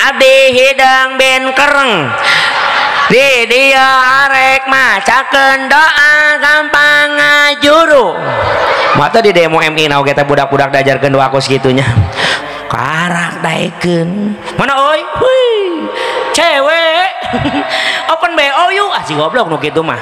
abdi hidang bin kereng di dia arek macakeun doa gampang ngajuru mata di demo MI na oge teh budak-budak diajarkeun doa kos kitunya karak daekeun mana oi hui cewek open BO yuk ah si goblok nu kitu mah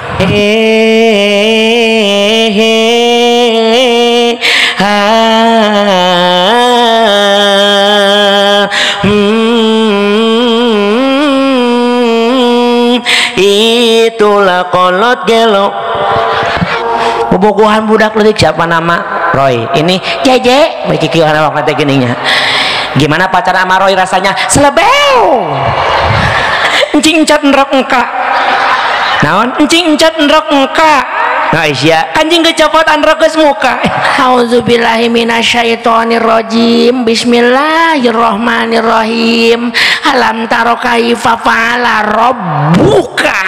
itulah kolot gelo bobogohan budak leutik siapa nama Roy ini Jeje bagi kieuan awak teh geuninnya gimana pacaran sama Roy rasanya selebeu encing encat endrok engka naon encing encat endrok engka nah isya anjing kecopot androk geus muka auzubillahi minasyaitonirrajim bismillahirrahmanirrahim alam taro kaifa fa'ala rabbuka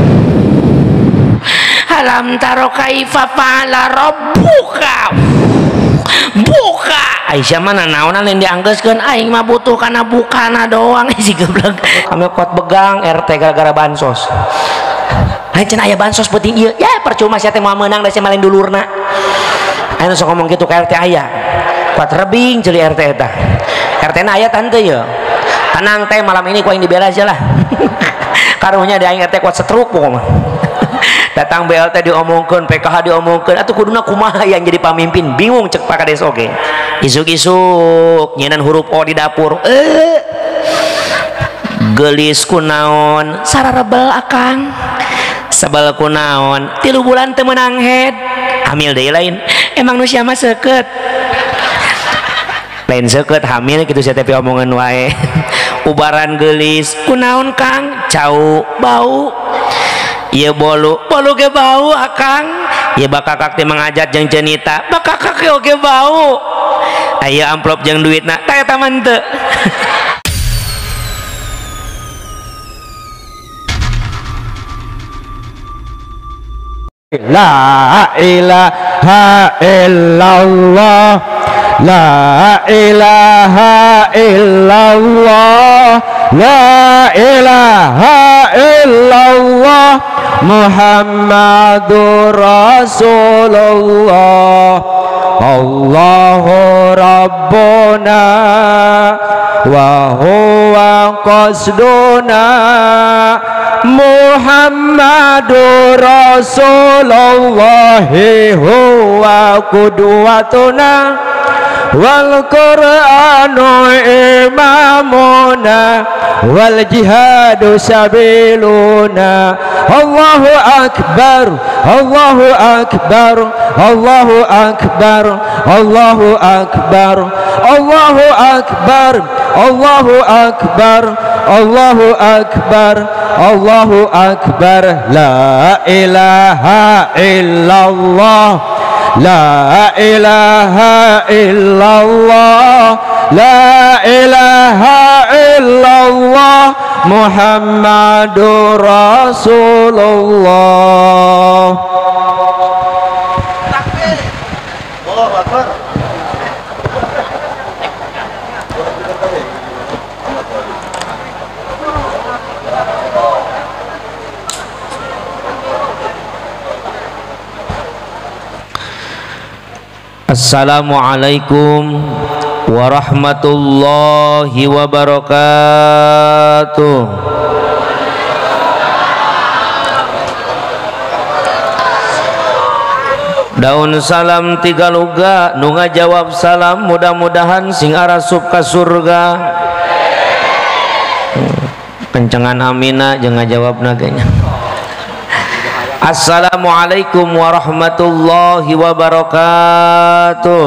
alam taro kaifa fa'ala rabbuka buka Aisyah mana naonan yang dianggeuskeun aing mah butuh kana bukana doang si goblok kami kuat begang RT gara-gara bansos lain cenah aya bansos penting ieu ya percuma sia teh moal meunang da sia malin dulurna aya nu sok ngomong kitu ka RT aya kuat rebing ceuli RT eta RT na aya tante ye tenang teh malam ini ku aing dibela aja lah karunya da aing RT kuat setruk pokoknya datang BLT diomongkeun PKH diomongkeun atuh kuduna kumaha yang jadi pamimpin bingung cek Pak Kades oge isuk-isuk nyeunaan huruf O di dapur geulis kunaon sararebel akang sebel kunaon 3 bulan teu meunang head hamil deui lain emang nu sia mah seukeut lain seukeut hamil kitu sia teh omongan wae ubaran geulis kunaon Kang cau bau ieu bolu ge bau akang ieu bakakak teh mangajat jeung cenita bakakak oge bau aya amplop jeung duitna tah eta mah teu La ilaha illallah La ilaha illallah La ilaha illallah Muhammadur Rasulullah Allahu Rabbuna wa huwa qasduna Muhammadur Rasulullah huwa qudwatuna wal Qur'anu imamuna wal jihadu sabiluna Allahu akbar Allahu akbar Allahu akbar Allahu akbar Allahu akbar Allahu akbar Allahu akbar Allahu akbar la ilaha illallah La ilaha illallah La ilaha illallah Muhammadur Rasulullah Takbir Allahu Akbar Assalamualaikum warahmatullahi wabarakatuh. Daun salam tiga luga nu ngajawab salam mudah-mudahan sing arasup ka surga. Kencengan amina jeung ngajawabna ge nya. Assalamualaikum warahmatullahi wabarakatuh.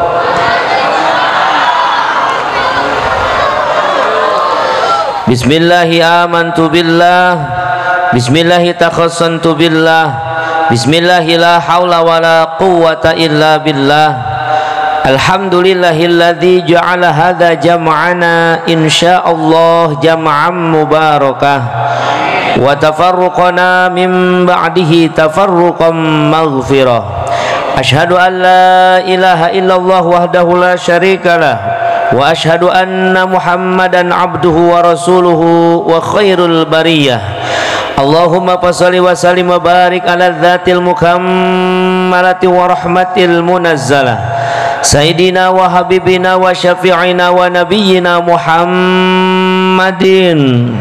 Bismillahi amantu billah Bismillahi takhassantu billah Bismillahi la hawla wa la quwwata illa billah Alhamdulillahilladzi ja'ala hadha jam'ana insyaallah jam'an mubarakah wa tafarruqana min ba'dihi tafarruqan maghfirah Ashhadu an la ilaha illallah wahdahu la syarika lah wa asyhadu anna Muhammadan abduhu wa rasuluhu wa khairul bariyah. Allahumma fasholli wa sallim wa barik ala dzatil mukammalati wa rahmatil munazzalah sayyidina wa habibina wa syafi'ina wa nabiyyina Muhammadin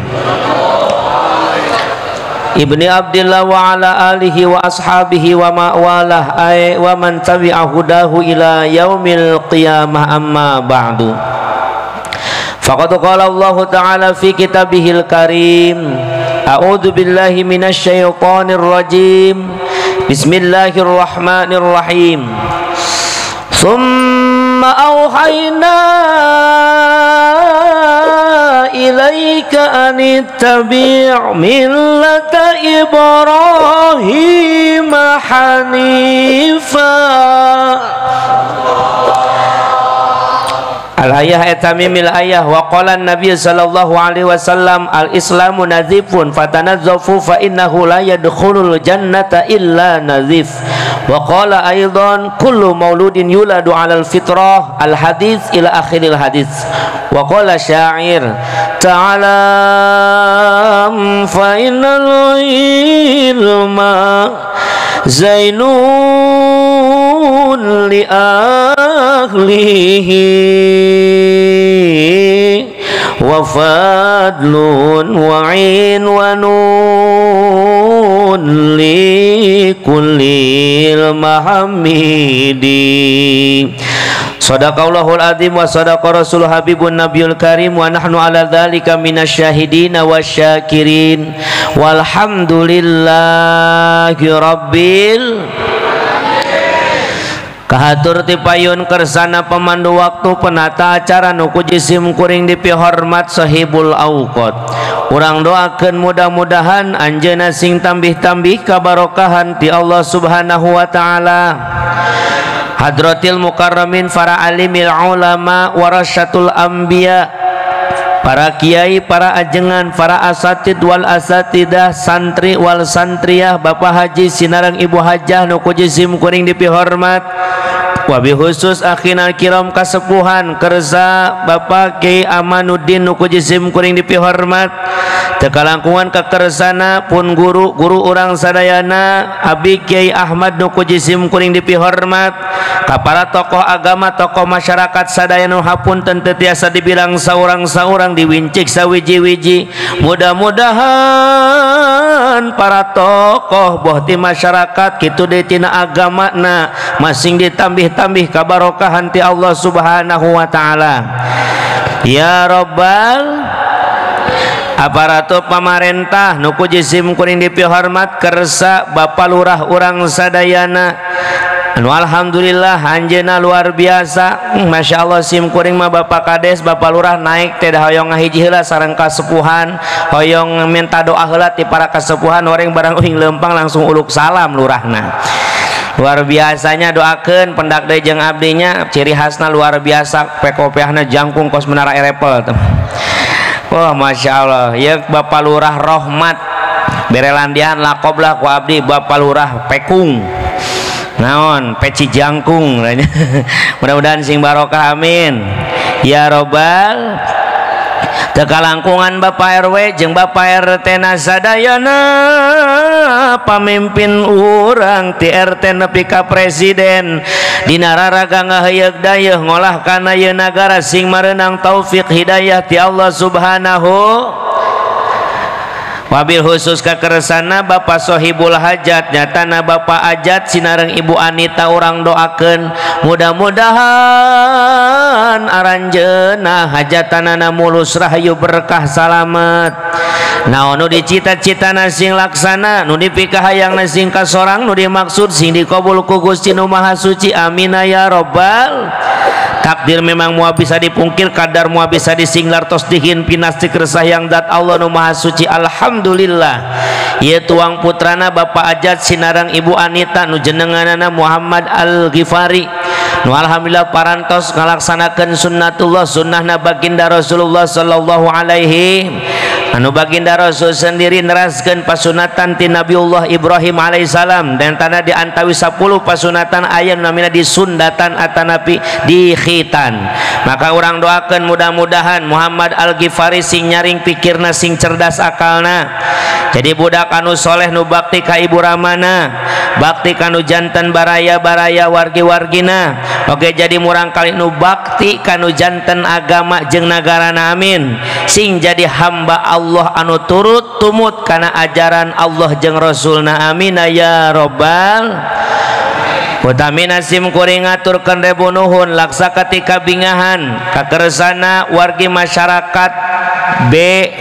ibni Abdillah wa ala alihi wa ashabihi wa ma'walah wa man tabi'a hudahu ila yaumil qiyamah, amma ba'du. Faqad qala Allah ta'ala fi kitabihil karim, a'udzu billahi minasy syaithanir rajim, bismillahirrahmanirrahim. Tsumma auhayna ilaika anittabi' millata Ibrahim hanifa. Al-ayah etamimil ayah wa qala an-nabiy sallallahu alaihi wasallam al-islamu nazifun fatanazzafu fa innahu la yadkhulul jannata illa nazif. Wa qala aidan kullu mauludin yuladu 'alal fitrah, al-hadits ila akhiril hadits. Wa qala syair ta'ala fa innal ilma zainun li ahlihi wa fadlun wa 'inwanun li kullil mahamidi. Sadaqallahul azim wa sadaqa rasul habibun nabiyul karim wa nahnu ala dzalika minasyahidin wasyakirin walhamdulillahi rabbil. Kahatur ti payun kersana pemandu waktu penata acara nuku jisim kuring dipihormat sahibul auqat. Urang doakeun mudah-mudahan anjeunna sing tambih-tambih kabarokahan ti Allah Subhanahu wa taala. Hadratil mukarramin para alimil ulama warasyatul anbiya, para kiai, para ajengan, para asatid wal asatidah, santri wal santriyah, bapak haji sinareng ibu hajah nuku jisim kuring dipihormat. Wabi khusus akhina kiram kasepuhan kersa bapak Kiai Amanuddin nuku jisim kuring dipihormat. Tekalangkungan kekersana pun guru orang sadayana Abi Kiai Ahmad nuku jisim kuring dipihormat. Kapara tokoh agama, tokoh masyarakat sadayana hapunten teu tiasa dibilang saurang-saurang, diwincik sawiji-wiji. Mudah-mudahan para tokoh boh ti masyarakat kitu deui tina agamana masing ditambih-tambih kabarokahan ti Allah Subhanahu wa taala. Ya Rabbal aparatur pamarentah nuku jisim kuring dipihormat kersa Bapak Lurah urang sadayana anu alhamdulillah anjeunna luar biasa. Masya Allah sim kuring mah Bapak Kades Bapak Lurah naik teh hoyong ngahiji heula sareng kasepuhan, hoyong minta doa heula ti para kasepuhan, oreng barang uing lempang langsung uluk salam lurahna. Luar biasanya doakeun pendak deui jeung abdinya, ciri khasna luar biasa, pekopeahna jangkung kos menara erepel. Wah, Masya Allah, ya Bapak Lurah Rohmat berelandian lakoblah ku abdi Bapak Lurah Pekung naon peci jangkung. Mudah-mudahan sing barokah, amin ya robbal. Tekalangkungan Bapak RW jeung Bapak RT na sadayana pamimpin urang ti RT nepi ka presiden dina raraga ngaheyeug dayeuh ngolah kana ieu nagara sing mareunang taufik hidayah ti Allah Subhanahu. Wabil khusus kakersana Bapak Sohibul Hajat nyatana Bapak Ajat sinareng Ibu Anita urang doakeun mudah-mudahan aranjeunna hajatanana mulus rahayu berkah salamet. Naon nu dicita-citana sing laksana, nu dipikahayangna sing kasorang, nu dimaksud sing dikabul ku Gusti Nu Maha Suci, amin ya robbal. Takdir memang mua bisa dipungkir, kadar mua bisa disinglar tos dihin pinas dikersah yang dat Allah Nu Maha Suci. Alhamdulillah ieu tuang putrana Bapak Ajat sinarang Ibu Anita nu jenenganana Muhammad Al-Ghifari nu alhamdulillah parantos ngalaksanakeun sunnatullah sunnahna baginda Rasulullah sallallahu alaihi anu baginda Rasul sendiri neraskeun pasunatan ti Nabiullah Ibrahim alaihissalam dan tanda di antawi 10 pasunatan aya namina disundatan atanapi di khitan. Maka orang doakeun mudah-mudahan Muhammad Al-Ghifari sing nyaring pikirna sing cerdas akalna jadi budak anu soleh nu bakti ka ibu ramana bakti kanu janten baraya-baraya wargi-wargina oke jadi murang kali nu bakti kanu janten agama jeung nagarana amin sing jadi hamba Allah anu turut tumut kana ajaran Allah jeung Rasulna amin ya robbal utamina sim kuring ngaturkeun rebu nuhun laksa ketika bingahan kakeresana wargi masyarakat B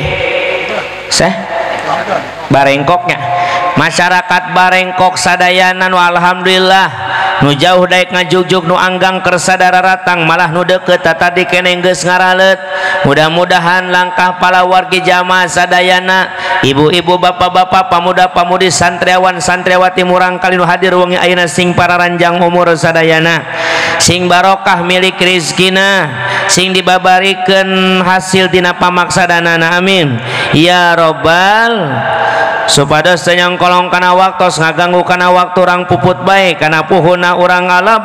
Barengkoknya masyarakat Barengkok sadayana nu alhamdulillah nu jauh daek ngajugjug nu anggang kersadara ratang malah nu deukeut tadi keneh geus ngaralet mudah-mudahan langkah pala wargi jamaah sadayana ibu-ibu bapak-bapak pamuda-pamudi santriawan santriawati murang kali nu hadir wengi ayeuna sing pararanjang umur sadayana sing barokah milik rizkina sing dibabarikeun hasil tina pamaksadanana amin ya robbal supados teu kolong kana waktos ngaganggu kana waktu orang puput baik kana puhuna urang ala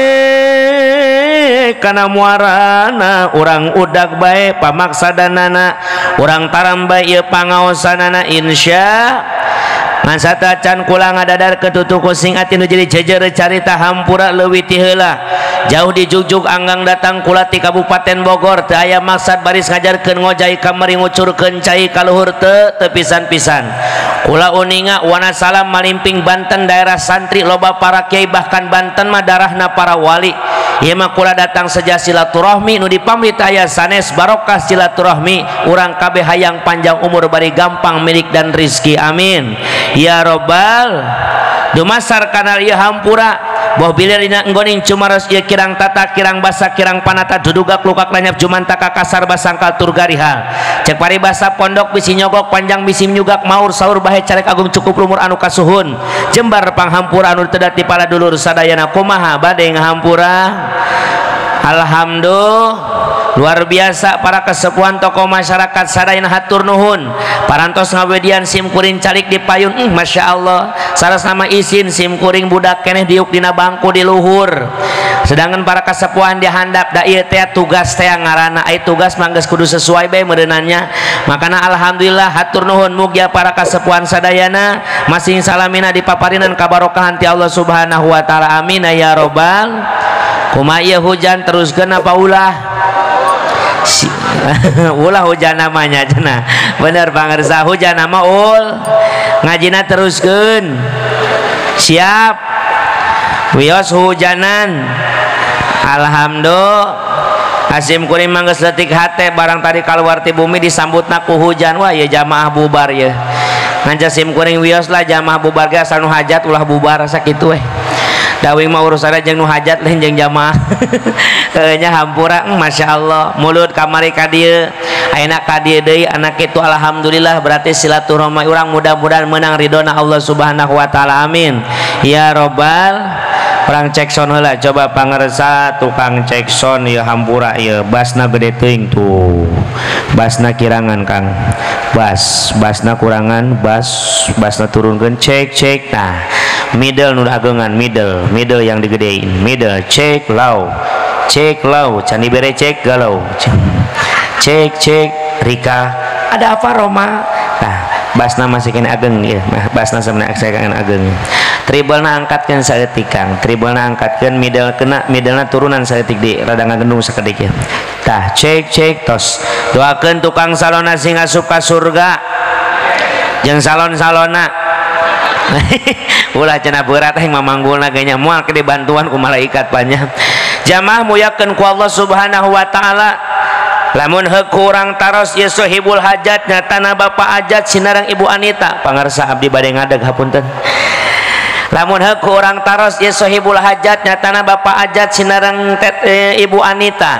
baik kana muarana urang udag baik pamaksadanana urang taram baik ieu pangaosanana insya ngan satacan kula ngadadar ketutuku sing ati nu jadi jejer carita hampura leuwih ti heula jauh di jugjug anggang datang kula ti Kabupaten Bogor teu aya maksad baris ngajarkeun ngojai kamari ngucurkeun cai ka luhur teu pisan-pisan kula uninga wana salam malimping Banten daerah santri loba para kiai bahkan Banten mah darahna para wali ieu mah kula datang saja silaturahmi nu dipamrit aya sanes barokah silaturahmi urang kabeh hayang panjang umur bari gampang milik dan rizki amin ya robbal dumasar kanal ieu hampura boh bilir dina enggoning cumaros ieu kirang tata kirang basa kirang panata dudugak lukak lanyap jumantaka kasar basangkal turgarihal cek paribasa pondok bisi nyogok panjang bisi nyugak maur saur bahe carek agung cukup lumur anu kasuhun jembar panghampura anu teu dati pala dulur sadayana kumaha bade ngahampura alhamdulillah luar biasa para kesepuhan tokoh masyarakat sadayana hatur nuhun parantos ngawedian sim kuring calik di payun masya Allah saras nama izin sim kuring budak keneh diuk dina bangku di luhur sedangkan para kesepuhan dihandap da ieu teh tugas teh ngaranna ai tugas manggeus kudu sesuai bae meureunannya makana alhamdulillah hatur nuhun mugia para kesepuhan sadayana masing salamina dipaparinan kabarokahan ti Allah subhanahu wa taala amin ya robbal kumaha ieu hujan teruskeun apa ulah ulah hujan namanya cenah bener pangarsa hujan nama ul ngajina teruskeun siap wios hujanan alhamdulillah asim kuring manggeus leutik hate barang tadi kaluar ti bumi disambutna ku hujan wah ya jamaah bubar ya ngan sim kuring wios lah jamaah bubar ge asal nu hajat ulah bubar sakitu we dawing mah urusanna jeung nu hajat lain jeung jamaah nya hampura masya Allah mulut kamari ka dieu ayeuna ka dieu deui anak itu alhamdulillah berarti silaturahmi urang mudah-mudahan menang ridona Allah subhanahu wa taala amin ya robbal orang cek sound heula coba pangarsa tukang cek sound ieu hampura ieu basna gede teuing tuh basna kirangan Kang basna kurangan basna turunkeun cek nah middle nu ageungan middle yang digedein middle cek low cani bere cek galau cek Rika ada apa Roma nah basna masih kena ageng ya basna sebenarnya saya ageng tribalna angkatkeun saeutik Kang tribalna angkatkeun middlena turunan saeutik di rada ngagendung sakedik ya tah cek tos doakeun tukang salona sing asup ka surga jeung salon-salona ulah cenah berat yang memanggulna ganya moal ke bantuan ku malaikat banyak jamaah muyakeun ku Allah subhanahu wa taala lamun kurang taros ieu sohibul hajat nyatana bapak ajat sinarang ibu Anita pangarsa abdi bade ngadeg hapunten lamun kurang taros ieu sohibul hajat nyatana bapak ajat sinarang ibu Anita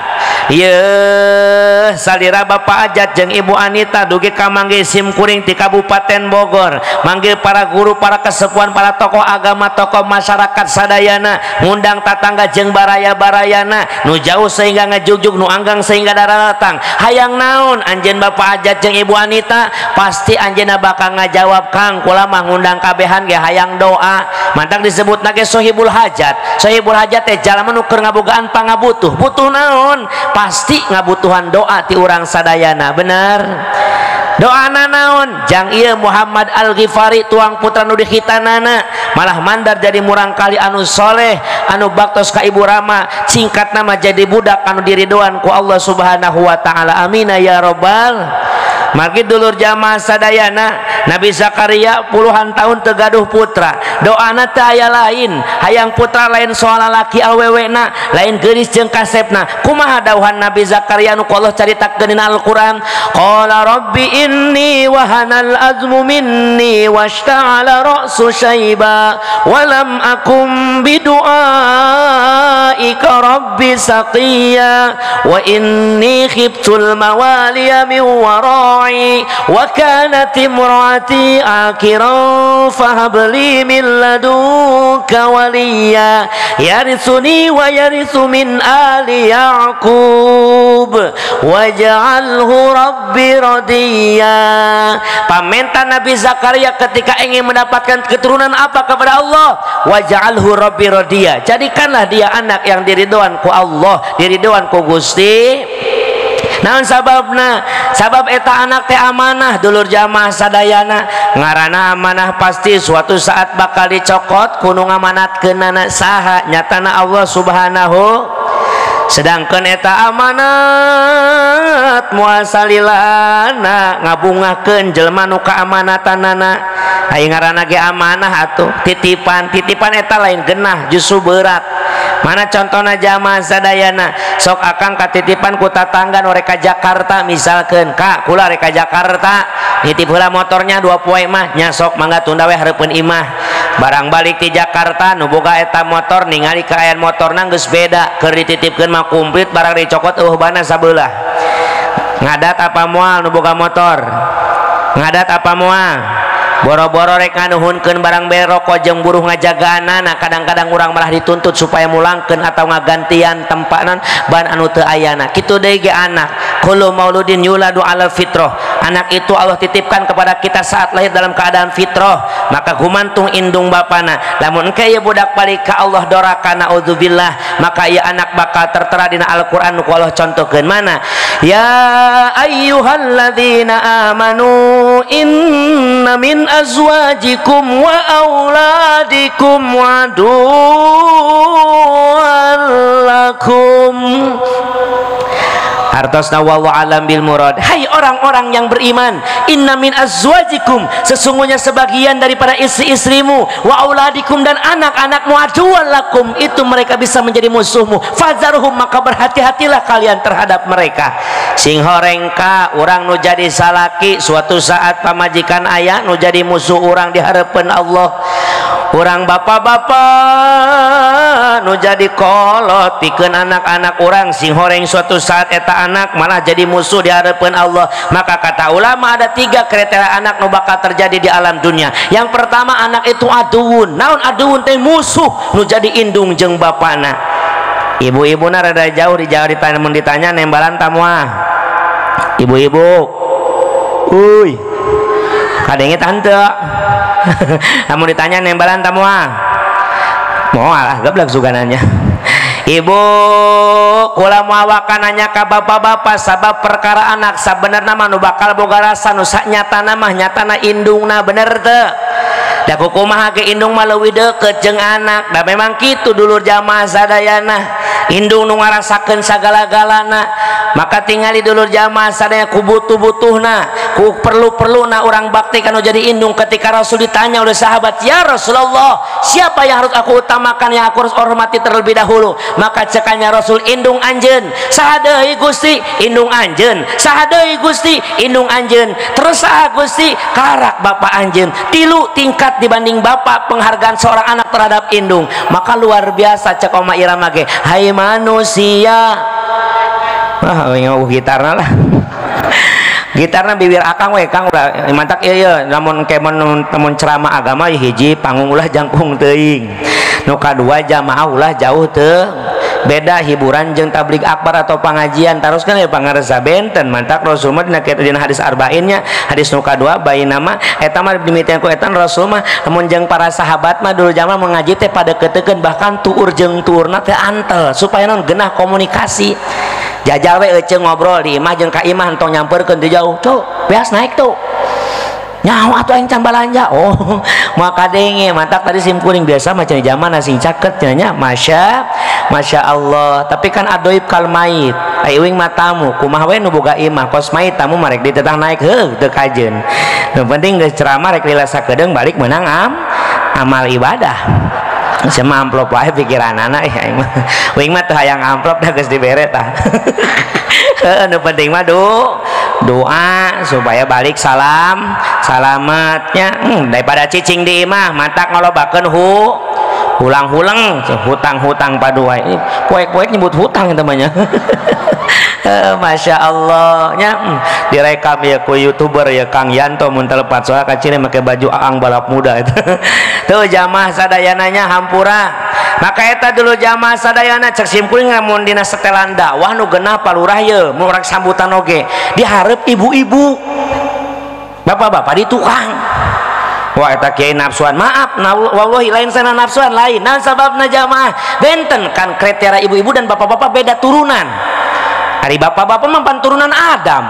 Ye salira Bapak Ajat jeung Ibu Anita dugi ka mangge sim kuring ti Kabupaten Bogor, manggil para guru, para kesepuhan, para tokoh agama, tokoh masyarakat sadayana, ngundang tatangga jeung baraya-barayana nu jauh sehingga ngajugjug, nu anggang sehingga datang. Hayang naon anjeun Bapak Ajat jeung Ibu Anita? Pasti anjeunna bakal ngajawab, Kang kula mah ngundang kabehan ge hayang doa. Mantang disebutna ge sohibul hajat. Sohibul hajat teh jalma nu keur ngabogaan pangabutuh. Butuh naon? Pasti ngabutuhan doa ti urang sadayana, bener. Doana naon? Jang ieu Muhammad Al-Ghifari tuang putra nu dihitanana malah mandar jadi murang kali anu soleh, anu baktos ka Ibu Rama, singkat nama jadi budak anu diridoan ku Allah Subhanahu wa taala. Amin ya rabbal. Magi dulur jamaah sadayana, Nabi Zakaria puluhan tahun tegaduh putra. Doana teh aya lain, hayang putra lain soal laki awewena, lain geulis jeung kasepna. Kumaha dawuhan Nabi Zakaria nu Allah caritakeun dina Al-Qur'an? Qala rabbi inni wahanal azmu minni washta'ala ra'su syaiba wa lam akum bidu'aika rabbi saqiya wa inni khiftul mawaliya min wara'i wa kanat imraati akiran fahabli min ladunka waliya yarithuni wa yarithu min ali Yaqub waj'alhu rabbi radiya. Paminta Nabi Zakaria ketika ingin mendapatkan keturunan apa kepada Allah? Waj'alhu rabbi radiya, jadikanlah dia anak yang diridhoan ku Allah, diridhoan ku Gusti. Naon sababna? Sabab eta anak teh amanah dulur jamaah sadayana. Ngaranna amanah pasti suatu saat bakal dicokot, kudu ngamanatkeunana saha? Nyatana Allah Subhanahu. Sedangkan eta amanat muasalilana ngabungakeun jelema nu kaamanatanana. Ai ngaranna ge amanah atuh, titipan. Titipan eta lain genah, justru berat. Mana contohna jamaah sadayana, sok akang katitipan ku tatangga nu rek ka Jakarta misalkeun, Kak kula rek ka Jakarta nitip heula motornya 2 poe mah nya sok mangga tunda we hareupeun imah. Barang balik di Jakarta nu boga eta motor ningali kaayaan motorna geus beda, keur dititipkeun mah komplit, barang dicokot bana sabelah. Ngadat apa moal nu boga motor? Ngadat apa moal? Boro-boro rek nganuhunkeun barang beroko jeung buruh ngajagaanana, kadang-kadang urang malah dituntut supaya mulangkeun atau ngagantian tempanan ban anu teu ayana. Kitu deui ge anak, kullu mauludin yuladu alal fitrah. Anak itu Allah titipkan kepada kita saat lahir dalam keadaan fitrah, maka gumantung indung bapana. Lamun engke ieu budak balik ka Allah doraka naudzubillah, maka ieu anak bakal tertera dina Al-Qur'an nu Allah contohkeun mana? Ya ayyuhalladzina amanu inna min azwajikum wa auladikum wadu'an lakum. Hartosna wallahu alam bil murad. Hai orang-orang yang beriman, inna min azwajikum, sesungguhnya sebagian daripada istri-istrimu, wa auladikum, dan anak-anakmu, aduwwan lakum, itu mereka bisa menjadi musuhmu. Fadzarhum, maka berhati-hatilah kalian terhadap mereka. Sing horengka urang nu jadi salaki, suatu saat pamajikan ayah nu jadi musuh urang di harapan Allah. Urang bapak-bapak nu jadi kolot pikeun anak-anak urang, sing horeng suatu saat eta anak malah jadi musuh di hadapan Allah. Maka kata ulama ada 3 kriteria anak nu bakal terjadi di alam dunia. Yang pertama, anak itu aduun. Naon aduun teh? Musuh nu jadi indung jeung bapana. Ibu-ibu na rada jauh ditanya nembalan tamuah. Ibu-ibu, uy, kadenge tante. Namun ditanya nembalan tamuah, mau alah gablak sugananya. Ibu kula muawakan nanya ka bapak-bapak sabab perkara anak sabenerna mah nu bakal boga rasa nu sanyatana mah nyatana indungna, bener teu? Da kumaha ge indung mah leuwih deukeut jeung anak. Da memang kitu dulur jamaah sadayana, indung nu ngarasakeun sagala-galana. Maka tingali dulur jamaah sadaya ku butuh-butuhna, ku perlu-perluna urang bakti kanu jadi indung. Ketika Rasul ditanya oleh sahabat, ya Rasulullah, siapa yang harus aku utamakan, yang aku harus hormati terlebih dahulu? Maka cekannya Rasul, indung anjeun. Saha deui Gusti? Indung anjeun. Saha deui Gusti? Indung anjeun. Terus saha Gusti? Karak bapak anjeun. 3 tingkat dibanding bapak penghargaan seorang anak terhadap indung. Maka luar biasa cek Oma Irama ge, hai manusia, Wah ngau gitarna lah. Gitarna bibir akang we Kang ulah mantak ieu namun kemun temun ceramah agama hiji panggung ulah jangkung teuing. Nu kadua jamaah ulah jauh teu beda hiburan jeung tablik akbar atau pengajian teruskan ya pangaresa benten mantak Rasul mah dina hadis arba'innya hadis nu kadua bayi nama eta mah dimitian ku eta Rasul mah lamun jeung para sahabat mah dulu zaman mengaji teh pada keuteukeun bahkan tuur jeung tuurna teh antel supaya non genah komunikasi jajal we eceung ngobrol di imah jeung ka imah entong nyamperkeun teu jauh tuh beas naik tuh nyawa atuh aing can balanja oh maka denge mantak tadi sim kuring biasa macam zaman asing caket nya masya Allah tapi kan adoib kal mait aiwing matamu kumaha we nu boga imah kos mait tamu marek ditetang naik heuh teu kajeun nu penting geus ceramah rek lilasakedeung balik meunang amal ibadah sama amplop wae pikiran anak ya aing mah wing mah teu hayang amplop dah geus dibere tah nu penting mah doa supaya balik salamatnya daripada cicing di imah mantak ngolobakeun hulang-hulang hutang-hutang paduai kuek-kuek nyebut hutang temannya Masya Allah nya direkam ya ku youtuber ya Kang Yanto mun telepat soal kacire make baju aang balap muda itu tuh jamaah sadayananya hampura maka eta dulu jamaah sadayana cek simkuring lamun dina setelan dakwah nu geunah palurah ye mun urang sambutan oge dihareup ibu-ibu bapak-bapak di tukang wah eta kiai nafsuan maaf wallahi lain sana nafsuan lain nah sababna jamaah benten kan kriteria ibu-ibu dan bapak-bapak beda turunan hari bapak-bapak mah turunan Adam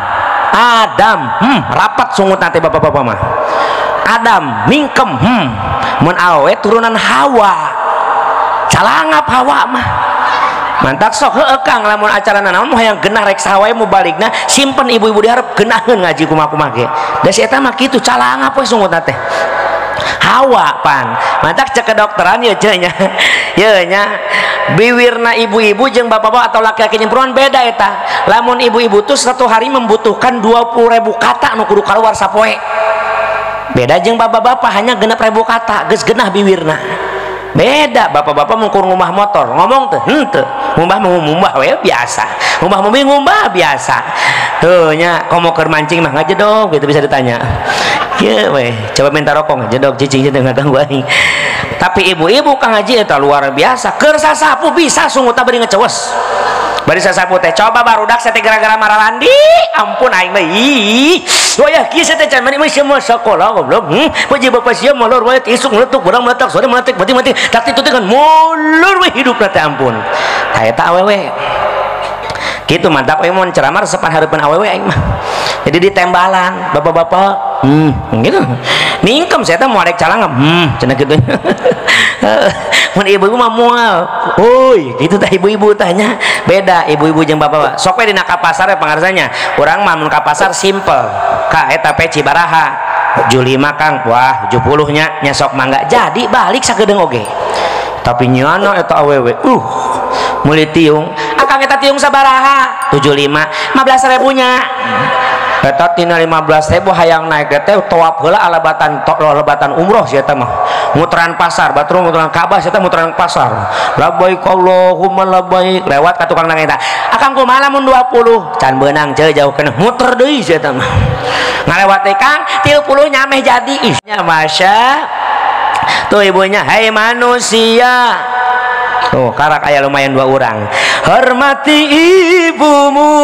rapat sungut nanti bapak-bapak mah Adam mingkem mun awe turunan Hawa calangap Hawa mah mantak sok heueuh Kang lamun acarana naon mah hayang genah rek saha wae mu balikna simpen ibu-ibu diharap genahkeun ngaji kumaha-kumaha ge da si eta mah kitu calangap we sungutna teh Hawa pan mantak cek kedokteran ye nya ye nya biwirna ibu-ibu jeung bapak-bapak atau laki-laki jeung perempuan beda eta lamun ibu-ibu tuh satu hari membutuhkan 20.000 kata nu kudu kaluar sapoe beda jeung bapak-bapak hanya 6.000 kata geus genah biwirna beda bapak-bapak mengkur ngumah motor ngomong tuh henteu ngumbah we biasa ngumbah biasa tuh nya komo keur mancing mah ngajedog gitu bisa ditanya ye we coba minta rokok ngajedog cicing teh ngaganggu aing tapi ibu-ibu Kang Haji eta luar biasa keur sasapu bisa sungguh bari ngecewes bari sasapu teh coba barudak saya teh gara-gara maralandi ampun aing mah ih oh ya kieu saya teh can mani mah sekolah goblok puji bapak sia molor wae isuk meletuk urang meletak sore meletak mati tapi itu teh kan molor we hidupna teh ampun tah eta awewe gitu mantap we mun ceramah resepan hareupeun awewe aing mah jadi ditembalan bapak-bapak gitu mingkem saya teh moal rek calangap cenah kitu mun ibu-ibu mah moal euy gitu tah ibu-ibu tanya beda ibu-ibu jeung bapak-bapak sok we dina ka pasar we pangarsanya urang mah mun ka pasar simple ka eta peci baraha 75 Kang wah 70 nya sok mangga jadi balik sakedeung oge tapi nyana eta awewe meuli tiung akang eta tiung sabaraha 75 15.000 nya eta tina 15.000 hayang naik teh tawaf heula alebatan umroh sia eta mah muteran pasar batur muteran Ka'bah sia teh muteran pasar labbaik Allahumma labbaik lewat ka tukang nang eta akang kumaha lamun 20 can beunang ceu jauh kana muter deui sia eta mah ngalewat teh Kang 30 nyameh jadi nya masya tuh ibunya hai manusia tuh karak aya lumayan 2 orang hormati ibumu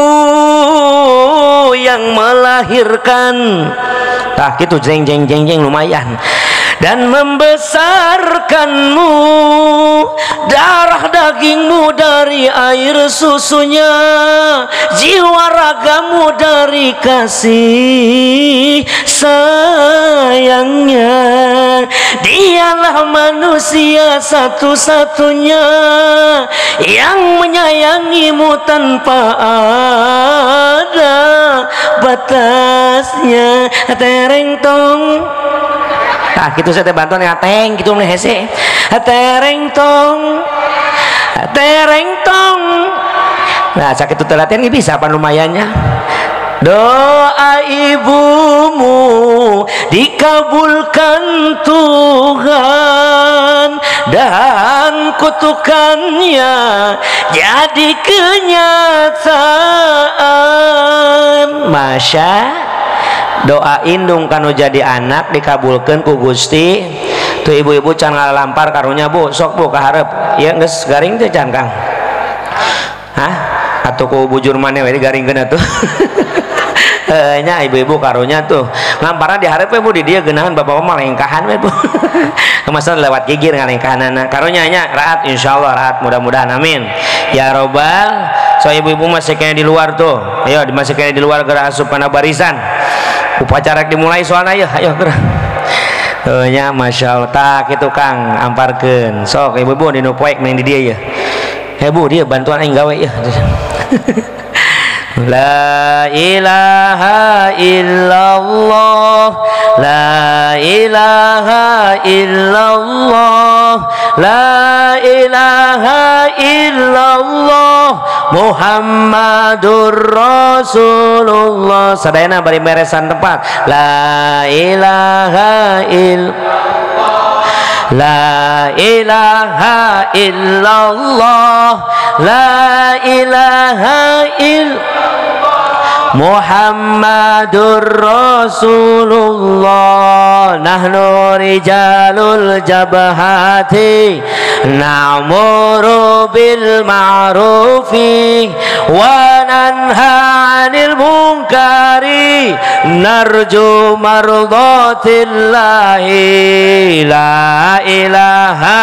yang melahirkan tah gitu jeng lumayan dan membesarkanmu darah dagingmu dari air susunya jiwa ragamu dari kasih sayangnya dialah manusia satu-satunya yang menyayangimu tanpa ada batasnya tereng tong nah gitu saya bantuan ngateng gitu nih hese tereng tong nah sakit itu latihan ini bisa apa lumayannya doa ibumu dikabulkan Tuhan dan ku kutukannya jadi kenyataan. Masya doa indung kanu jadi anak dikabulkan ku Gusti. Tuh ibu-ibu can ngalampar karunya Bu, sok Bu kaharep ya geus garing teh can Kang. Hah? Atuh ku bujur maneh we digaringkeun atuh. Nya ibu-ibu karunya tuh ngamparan diharap we Bu di dia geunahan bapak mah lengkahan we Bu. Kemasan lewat gigir ngalengkahanana karunya nya raat insyaallah raat mudah-mudahan amin ya robbal. So ibu-ibu masih kena di luar tuh, ayo masih kena di luar geura asup kana barisan upacara dimulai soalna ya ayo geura. Nya masyaallah tak kitu Kang amparkeun sok ibu-ibu dinu poek mending di dia ya. Bu dia bantuan aing gawe ya. La ilaha illallah, la ilaha illallah, la ilaha illallah, Muhammadur Rasulullah. Sadayana bari beresan tempat. La ilaha illallah, la ilaha illallah, la ilaha illallah, Muhammadur Rasulullah. Nahnu rijalul jabahati na'muru bil ma'rufi wa nanha 'anil munkari narju mardatillahi. La ilaha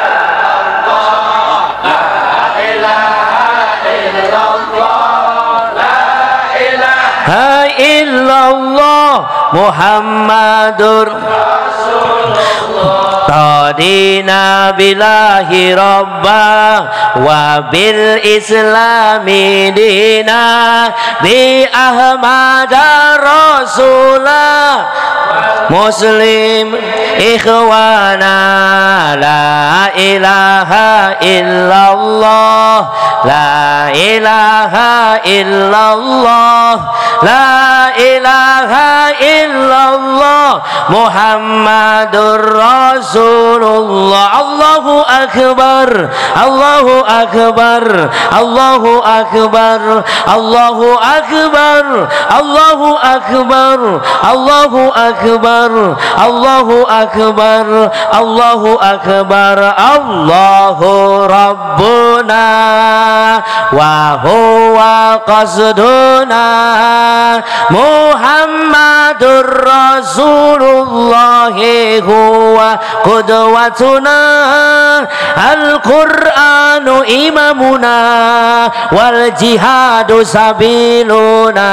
illallah Muhammadur Rasulullah. Radina billahi rabba wa bil islami dina bi Ahmad Rasulah muslim ikhwana. La ilaha illallah, la ilaha illallah, la ilaha illallah, Muhammadur Rasulullah. Allahu akbar, Allahu akbar, Allahu akbar, Allahu akbar, Allahu akbar, Allahu akbar, Allahu akbar, Allahu akbar. Allahu rabbuna wa huwa qasduna, Muhammadur Rasulullah huwa qudwatuna, Al-Qur'anu imamuna wal jihadu sabiluna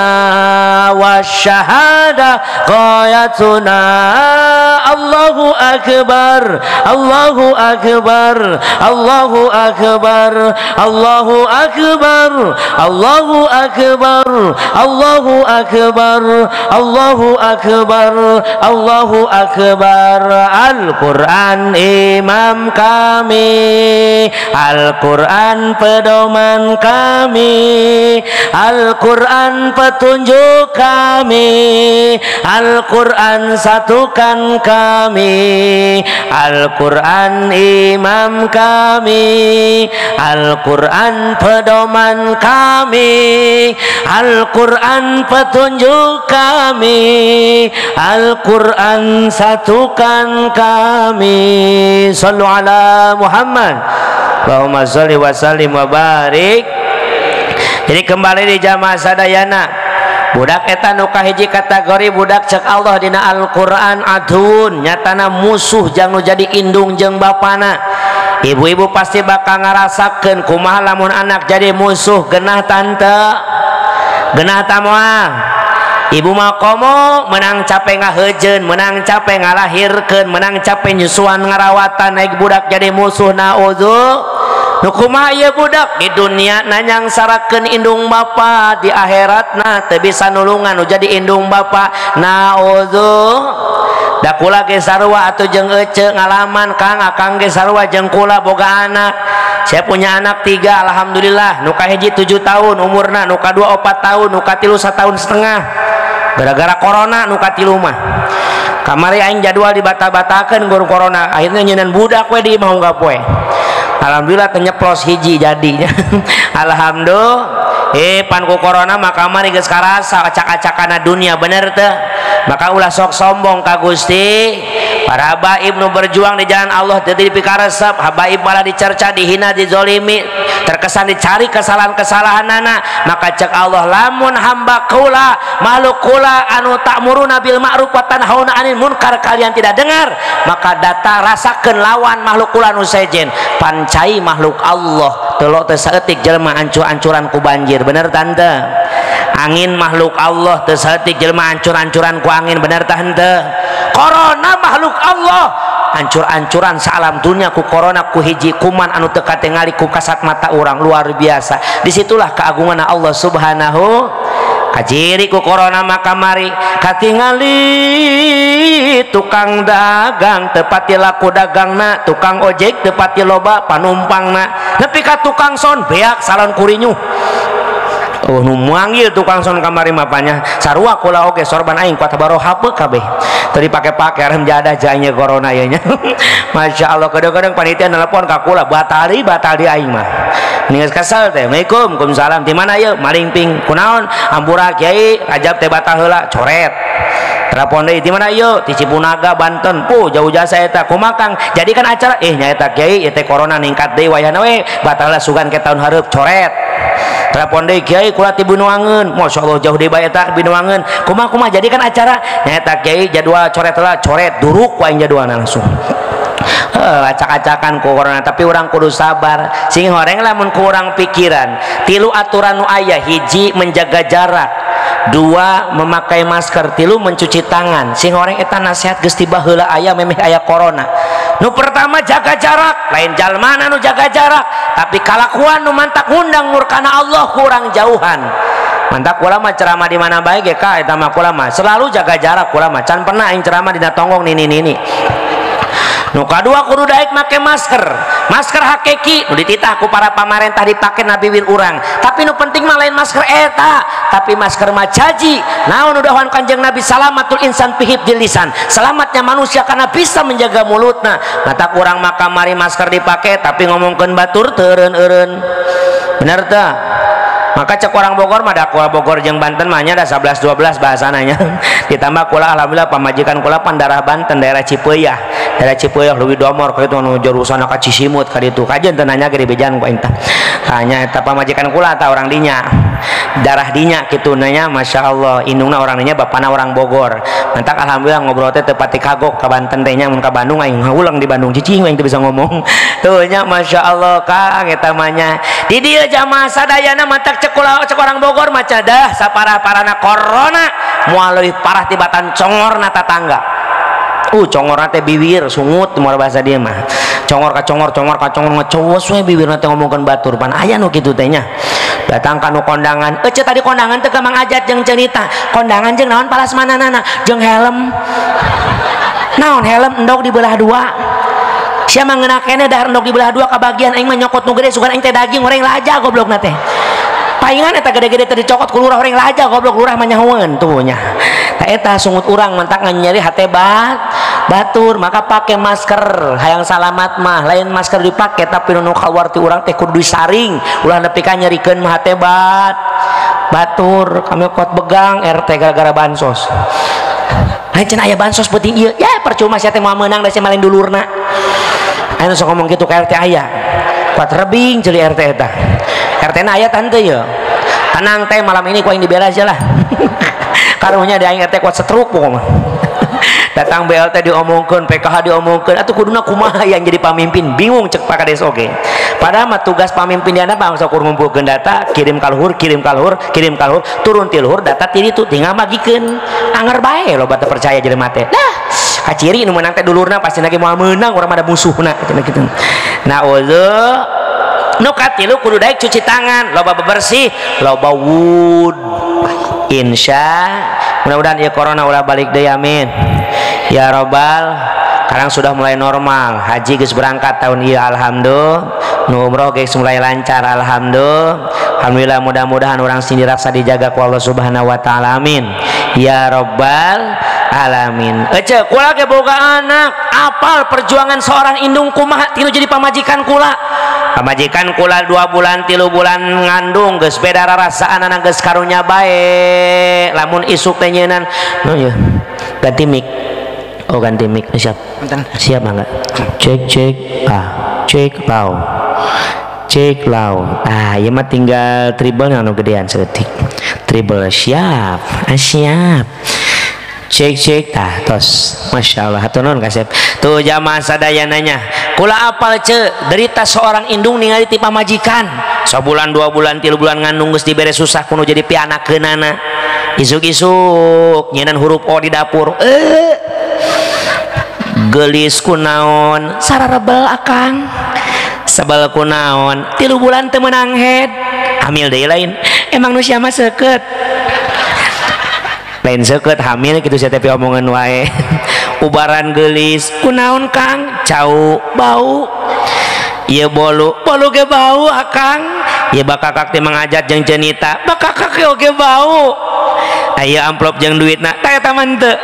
wasyahada ghayatuna. Allahu akbar, Allahu akbar, Allahu akbar, Allahu akbar, Allahu akbar, Allahu akbar, Allahu akbar, Allahu akbar. Al-Qur'an imam kami, Al-Qur'an pedoman kami, Al-Qur'an petunjuk kami, Al-Qur'an satukan kami, Al-Qur'an imam kami, Al-Qur'an pedoman kami, Al-Qur'an petunjuk kami, Al-Qur'an satukan kami. Sallu ala Muhammad, Allahumma sholli wa sallim wa barik. Jadi kembali di jamaah sadayana, budak eta nu kahiji kategori budak cek Allah dina Al-Qur'an adun nyatana musuh jang nu jadi indung jeung bapana. Ibu-ibu pasti bakal ngarasakeun kumaha lamun anak jadi musuh genah tante, genah tamoal. Ibu mah komo menang capek ngaheujeun, menang capek ngalahirkeun, menang capek nyusuan ngarawatan, naik budak jadi musuh. Naudzu nu kumaha ieu budak di dunia nanyang sarakeun indung bapa, di akhiratna teu bisa nulungan nu jadi indung bapa. Naudzu dakula ge sarua atuh jeung ece ngalaman Kang, akang ge sarua jeung kula boga anak. Saya punya anak 3 alhamdulillah, nu kahiji 7 tahun umurna, nu kadua 4 tahun, nu katilu 1 tahun setengah. Gara-gara corona nu katilu mah kamari aing jadwal dibata-batakeun guru corona, akhirnya nyeunan budak we di imah unggah poe. Alhamdulillah nyeplos hiji jadinya. Alhamdulillah. Pan ku corona maka mari geus karasa acak-acakana dunia bener teu. Maka ulah sok sombong ka Gusti. Para habaib nu berjuang di jalan Allah teu dipikaresep, habaib malah dicerca, dihina, dizolimi, terkesan dicari kesalahan-kesalahanana. Maka cek Allah, lamun hamba kula makhluk kula anu ta'muruna bil ma'ruf wa tanhauna 'anil munkar kalian tidak dengar, maka data rasakeun lawan makhluk kula nu sejen. Pancai makhluk Allah telok teu saeutik jelema ancur-ancuran ku banjir, bener tante? Angin makhluk Allah teu saeutik jelema ancur-ancuran ku angin, bener tah henteu? Corona makhluk Allah ancur-ancuran salam dunia ku corona ku hiji kuman anu teu katingali ku kasat mata orang, luar biasa. Disitulah keagungan Allah subhanahu. Kajiri ku corona maka mari katingali tukang dagang tepati laku dagangna, tukang ojek tepati loba panumpangna, nepi ka tukang son beak salon kurinyuh. Oh nu manggil tukang son kamari mapanya sarua kula oge sorban aing kuat baroha peu kabeh teu dipake-pake arem jadah janya corona ye nya. Masyaallah kadang-kadang panitia nelpon ka kula batal di aing mah geus kesel teh. Assalamualaikum, waalaikumsalam, di mana ye? Malingping. Kunaon? Ampura Kiai, Rajab teh batal heula coret. Telepon deui, di mana ye? Di Cipunaga, Banten. Jauh jasa eta. Kumaha Kang? Jadikan acara nyaeta Kiai, teh corona ningkat deui wayahna we, batal sugan ke tahun hareup coret. Telepon deui Kiai, kula ti Binuangeun. Masyaallah jauh deui bae eta Binuangeun. Kumaha jadikan acara nyaeta Kiai, jadwal coret heula coret, duruk wae jadwalna langsung. Acak-acakan ku corona, tapi orang kudu sabar sing horeng lamun ku urang pikiran. Tilu aturan nu aya, hiji menjaga jarak, dua memakai masker, tilu mencuci tangan. Sing horeng eta nasihat geus tiba heula aya memeh aya corona. Nu pertama jaga jarak, lain jalmana nu jaga jarak, tapi kalakuan nu mantak ngundang murkana Allah kurang jauhan. Mantak kula mah ceramah di mana bae ge ka eta mah kula mah selalu jaga jarak. Kula mah can pernah aing ceramah dina tonggong nini. Nu kadua kudu daek make masker hakiki nu dititah ku para pamarentah dipake nabiwin urang. Tapi nu penting mah lain masker eta, tapi masker mah caji. Naon nu dawuhan Kanjeng Nabi, salamatul insan fi hifdzil lisan, selamatnya manusia karena bisa menjaga mulutna. Mata kurang maka mari masker dipake tapi ngomongkeun batur teu eureun-eureun, bener teu? Maka cek orang Bogor mah da kula Bogor jeung Banten mah nya da 11-12 bahasananya. Ditambah kula alhamdulillah pamajikan kula pandarah Banten daerah Cipeuyah leuwih domor kitu nu jurusan ka Cisimut ka ditu. Kajen teu nanya ge di bejan ku entah. Tanya eta pamajikan kula tah orang dinya. Darah dinya kitu nanya, masyaallah indungna orang dinya bapana orang Bogor. Mantak alhamdulillah ngobrol teh teu pati kagok ka Banten teh nya mun ka Bandung aing ulang di Bandung cicing aing teu bisa ngomong. Tuh nya masyaallah Kang eta mah nya. Di dieu jamaah sadayana mantak cek orang Bogor maca dah saparah-parana corona moal leuwih parah tibatan congorna tatangga. Congorna teh bibir sungut moal bahasa dia mah. Congor ka congor ngecowos we bibirna teh ngomongkeun batur pan aya nu kitu teh nya. Datang kanu kondangan, tadi kondangan teh Mang Ajat jeung cerita. Kondangan jeung naon palasmanana jeung helm. Naon helm endog dibelah dua. Sia mah ngeuna keneh dahar endog dibelah dua kabagian aing mah nyokot nu gede sugan aing teh daging goreng laja goblokna teh. Paingan eta gede-gede tadi cokot ku lurah orang laja goblok lurah mah nyahoeun tuh nya. Tah eta sungut urang mantak nyeri hate batur, maka pakai masker hayang salamat mah. Lain masker dipake tapi nu kaluar ti urang teh kudu disaring ulah nepi ka nyerikeun mah hate batur. Kami kot begang RT gara-gara bansos. Lain cenah aya bansos penting ieu ya percuma sia teh moal meunang da sia malin dulurna. Anu sok ngomong kitu ka RT aya. Kuat rebing ceuli RT eta. RT na aya tante ya tenang teh malam ini ku aing dibela aja lah. Karunya ada aing RT kuat setruk pokoknya. Datang BLT diomongkeun, PKH diomongkeun, atuh kuduna kumaha yang jadi pamimpin bingung cek Pak Kades oge. Padahal mah tugas pamimpin dia na bangsa kur ngumpulkeun data, kirim ka luhur, turun ti luhur data ti ditu tinggal magikeun. Anger bae loba teu percaya jelema teh. Dah kaciri nu meunang teh dulurna pasti lagi moal meunang urang mah ada musuhna kitu. Nah nu katilu kudu daek cuci tangan, loba bebersih, loba wud. Insya mudah-mudahan ya corona ulah balik deui amin ya robbal. Sekarang sudah mulai normal, haji geus berangkat tahun ieu alhamdulillah, nu umroh geus mulai lancar alhamdulillah. Mudah-mudahan orang sini raksa dijaga ku Allah Subhanahu wa taala amin ya robbal alamin. Ece kula ge boga anak apal perjuangan seorang indung kumaha tinu jadi pamajikan kula. pamajikan kula 2 bulan 3 bulan ngandung geus beda rarasaan anak geus karunya bae lamun isuk teh nyeunan oh ya ganti mic oh ganti mic siap siap mangga cek cek lau ieu mah tinggal triple anu gedean seeutik triple siap cek tos Masya Allah hatur nuhun kasep tuh jamaah sadayananya kula apal derita seorang indung ningali ti pamajikan sebulan 2 bulan 3 bulan ngandung geus dibere susah kudu jadi pianakeunana isuk-isuk nyeunaan huruf O di dapur geulis kunaon sararebel akang sebel kunaon 3 bulan teu meunang head hamil deui lain emang nu sia mah seukeut lain seukeut hamil kitu sia teh omongan wae ubaran geulis kunaon Kang cau bau ieu bolu ge bau akang ieu bakakak teh mangajat jeung cenita bakakak oge bau aya amplop jeung duitna tah eta mah teu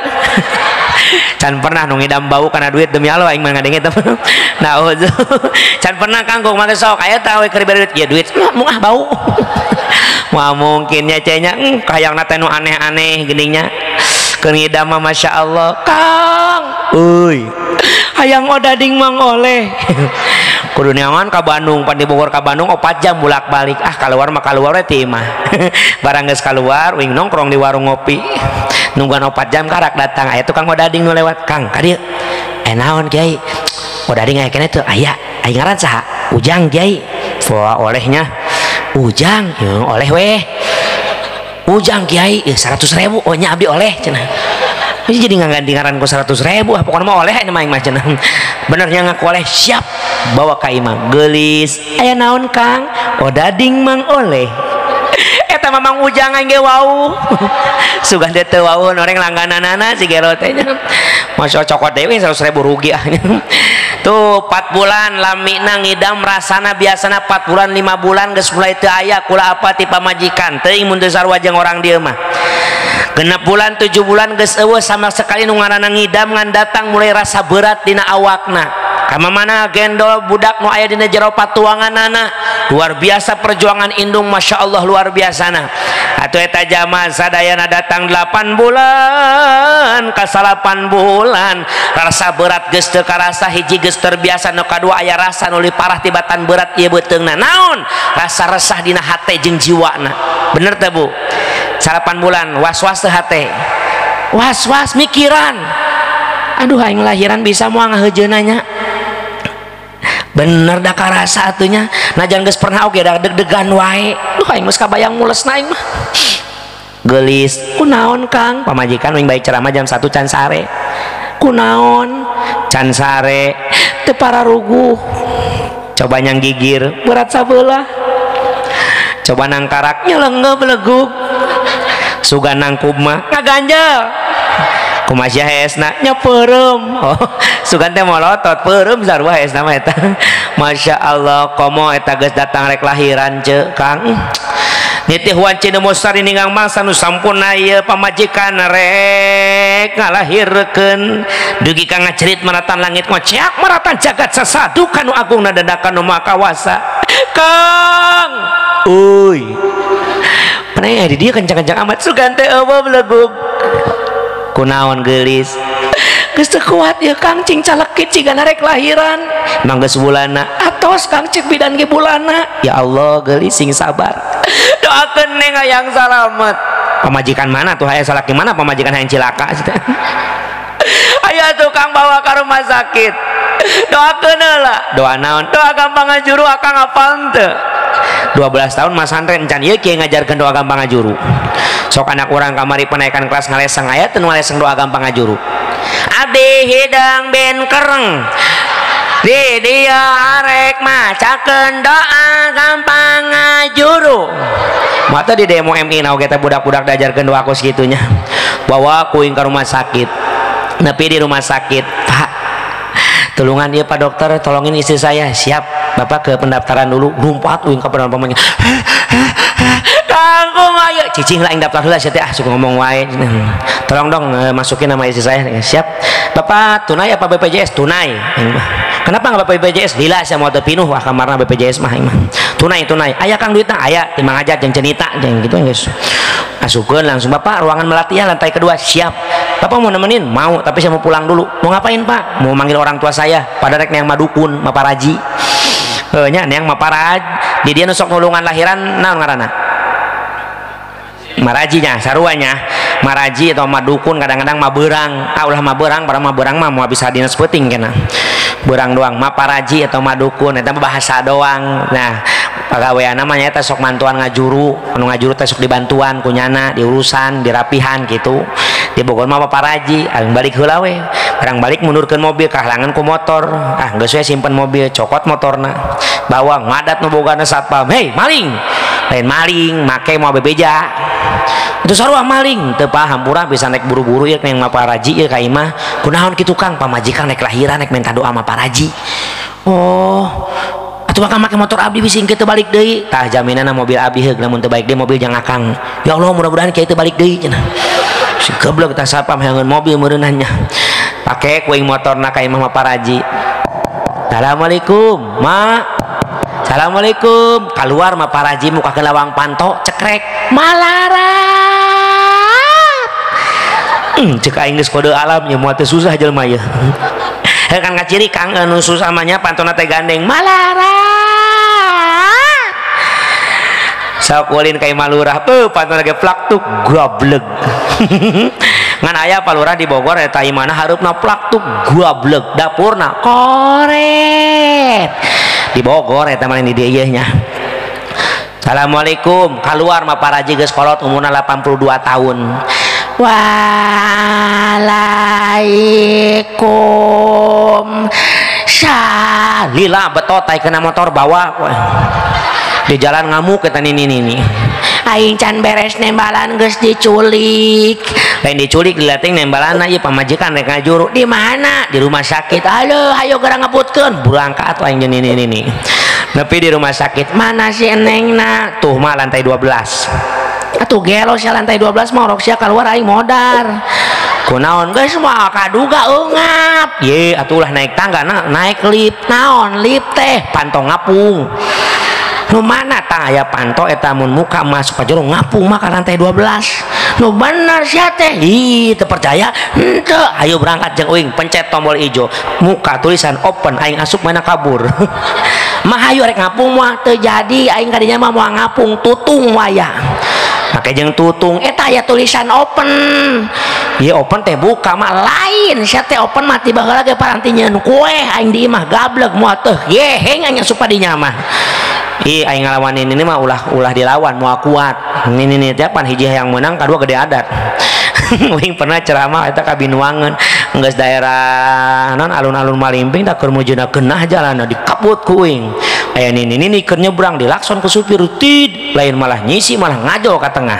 can pernah nu ngidam bau karena duit demi Allah aing mah ngadenge teh nah can pernah kangkung make sok aya tah we keur beri duit ya duit mungah bau wah mungkinnya cenya kayangna teh nu aneh-aneh geuninnya keur ngidam mah Masya Allah Kang euy hayang odading mang oleh kudu nyaman ka Bandung pan di Bogor ka Bandung 4 jam bolak-balik keluar mah keluar teh mah barang geus keluar wing nongkrong di warung ngopi nungguan 4 jam karak datang aya tukang odading nu lewat Kang ka dieu naon Kiai odading aya keneh teu aya aing ngaran saha Ujang Kiai poa olehnya Ujang oleh weh Ujang Kiai 100.000 oh nya abdi oleh cenah jadi ngganti ngaran ku 100.000 pokoknya mah oleh ini mah cenah benernya ngaku oleh siap bawa ka imam geulis aya naon Kang odading mang oleh eta mamang Ujang aing ge wau sugan teh teu wau noreng langgananana si gero teh masya cokot dewe 100.000 rugi tuh 4 bulan lamina ngidam rasana biasana 4 bulan 5 bulan geus mulai teu aya kula apa ti pamajikan teuing mun teu sarua jeung orang dieu mah genep bulan 7 bulan geus eueuh sama sekali nu ngaranna ngidam ngan datang mulai rasa berat dina awakna kama mana gendol budak nu aya dina jero patuanganana luar biasa perjuangan indung Masya Allah luar biasana atuh eta jamaah sadayana datang 8 bulan ka 8 bulan rasa berat geus teu karasa hiji geus terbiasa nu kadua aya rasa nu leuwih parah tibatan berat ieu beuteungna naon rasa resah dina hate jeung jiwana bener teh Bu 8 bulan was-was teh hate was-was mikiran aduh aing lahiran bisa moal ngaheujeunanya bener da karasa atunya najan geus pernah oge da deg-degan wae duh aing geus kabayang mulesna aing mah geulis kunaon Kang pamajikan wing bae ceramah jam 1 can sare kunaon can sare teu pararuguh coba nyang gigir berat sabelah coba nangkarak nyeleungeuh belegug sugan nangkub mah ngaganjel kumasya hesna nyepeureum oh sugan teh molotot peureum sarua hesna mah eta Masya Allah komo eta geus datang rek lahiran ceuk Kang nitih wanci nu mustari ninggang mangsa nu sampurna ieu pamajikan rek ngalahirkeun dugi ka ngacerit maratan langit ngociak maratan jagat sasadu kanu agungna dadakan nu maha kawasa Kang uy panai di dieu kencang-kencang amat sugan teh eueuh belegug kunaon geulis geus teu kuat ya Kang cing calekit cigana rek lahiran emang geus bulana atos Kang cek bidan ge bulana ya Allah geulis sing sabar doakeun neng hayang salamet pamajikan mana tuh hayang salaki mana pamajikan hayang cilaka aya tukang bawa ka rumah sakit doakeun heula doa naon doa gampang ngajuru akang apal teu 12 tahun mas santren can ieu kieu ngajarkeun doa gampang ngajuru sok anak urang kamari penaikan kelas ngaleseng aya teu ngaleseng doa gampang ngajuru abdi hidang ben kereng di dia arek macakeun doa gampang ngajuru mata di demo MI na oge teh budak-budak diajarkeun doa ku segitunya bawa kuing ka rumah sakit nepi di rumah sakit Pak tulungan dia Pak dokter tolongin istri saya siap Bapak ke pendaftaran dulu lumpat uing ka pamanya kangkung ayo cicing lah yang daftar heula sia teh suka ngomong wae tolong dong masukin nama istri saya siap Bapak tunai apa BPJS? Tunai. Kenapa nggak BPJS? Lila saya mau terpinuh wah kamarna BPJS mah tunai. Ayah kang duitnya ayah timbang aja jeung cenita jeung gitu guys. Asukeun langsung Bapak ruangan melatih ya lantai kedua. Siap. Bapak mau nemenin? Mau, tapi saya mau pulang dulu. Mau ngapain Pak? Mau manggil orang tua saya pada rek neang madukun maparaji. Nya neang maparaj di dia nusok nulungan lahiran naon ngaranna? Marajinya saruanya maraji atau madukun kadang-kadang maberang ulah maberang para maberang mah mau bisa dinas peuting kena berang doang maparaji atau madukun eta bahasa doang. Nah pagawean namanya eta sok mantuan ngajuru anu ngajuru teh sok dibantuan kunyana diurusan dirapihan gitu di Bogor mah paparaji aing balik heula we barang balik mundurkeun mobil kahalangan ku motor geus we simpen mobil cokot motorna bawa ngadat nu bogana satpam hei maling lain maling make mau bebeja itu sarua maling teu paham urang bisa naik buru-buru ya yang maparaji ya ka imah kunaon kitu Kang pamajikan naik lahiran naik minta doa maparaji oh atuh bakal make motor abdi bisi engke teu balik deui tah jaminanna mobil abdi heug lamun teu balik deui mobil jang akang ya Allah mudah-mudahan kieu teu balik deui cenah si goblok tah sapam hayangeun mobil meureunannya pake kuing motorna ka imah maparaji Assalamualaikum mak Assalamualaikum keluar maparaji muka ke lawang panto cekrek malarat cek aing geus kode alam nya moal teu susah jelema ya kan ngaciri Kang anu susah mah pantona teh gandeng malarat sok ulin ka imah lurah pantona ge plak tuk goblek ngan aya palurah di Bogor eta imana hareupna plak tuk goblek dapurna koret di Bogor eta mah di dieu nya. Assalamualaikum keluar mah paraji geus kolot umurna 82 tahun. Waalaikum salila betot tai kena motor bawa di jalan ngamuk eta nini aing can beres nembalan geus diculik lain diculik dilatih nembalan ieu pamajikan rek ngajuru di mana di rumah sakit halo hayo gara ngebutkeun berangkat aing jeung nini nepi di rumah sakit mana si enengna tuh mah lantai 12 atuh gelo sia lantai 12 mah rok sia keluar aing modar kunaon geus mah kaduga eungap ye atuh ulah naik tangga naik lift naon lift teh pantong ngapung nu mana tah aya panto eta mun muka masuk ka jero ngapung mah ka lantai 12 nu bener sia teh ih teu percaya henteu ayo berangkat jeung uing pencet tombol ijo muka tulisan open aing asup mana kabur mah hayu rek ngapung mah teu jadi aing kadinya mah moal ngapung tutung waya make jeung tutung eta aya tulisan open ieu open teh buka mah lain sia teh open mah tiba heula ge paranti nyeun kue aing di imah gablek moal teh geheng anya asup di nya mah ih aing ngalawan ini mah ulah dilawan mau kuat ini tiapan hiji yang menang kedua gede adat uing pernah ceramah eta ka Binuangeun geus daerah non alun-alun Malimping tak keur mujuna keunah jalanna dikabut ku uing aya nini keur nyebrang dilakson ku supir tid lain malah nyisi malah ngajo ka tengah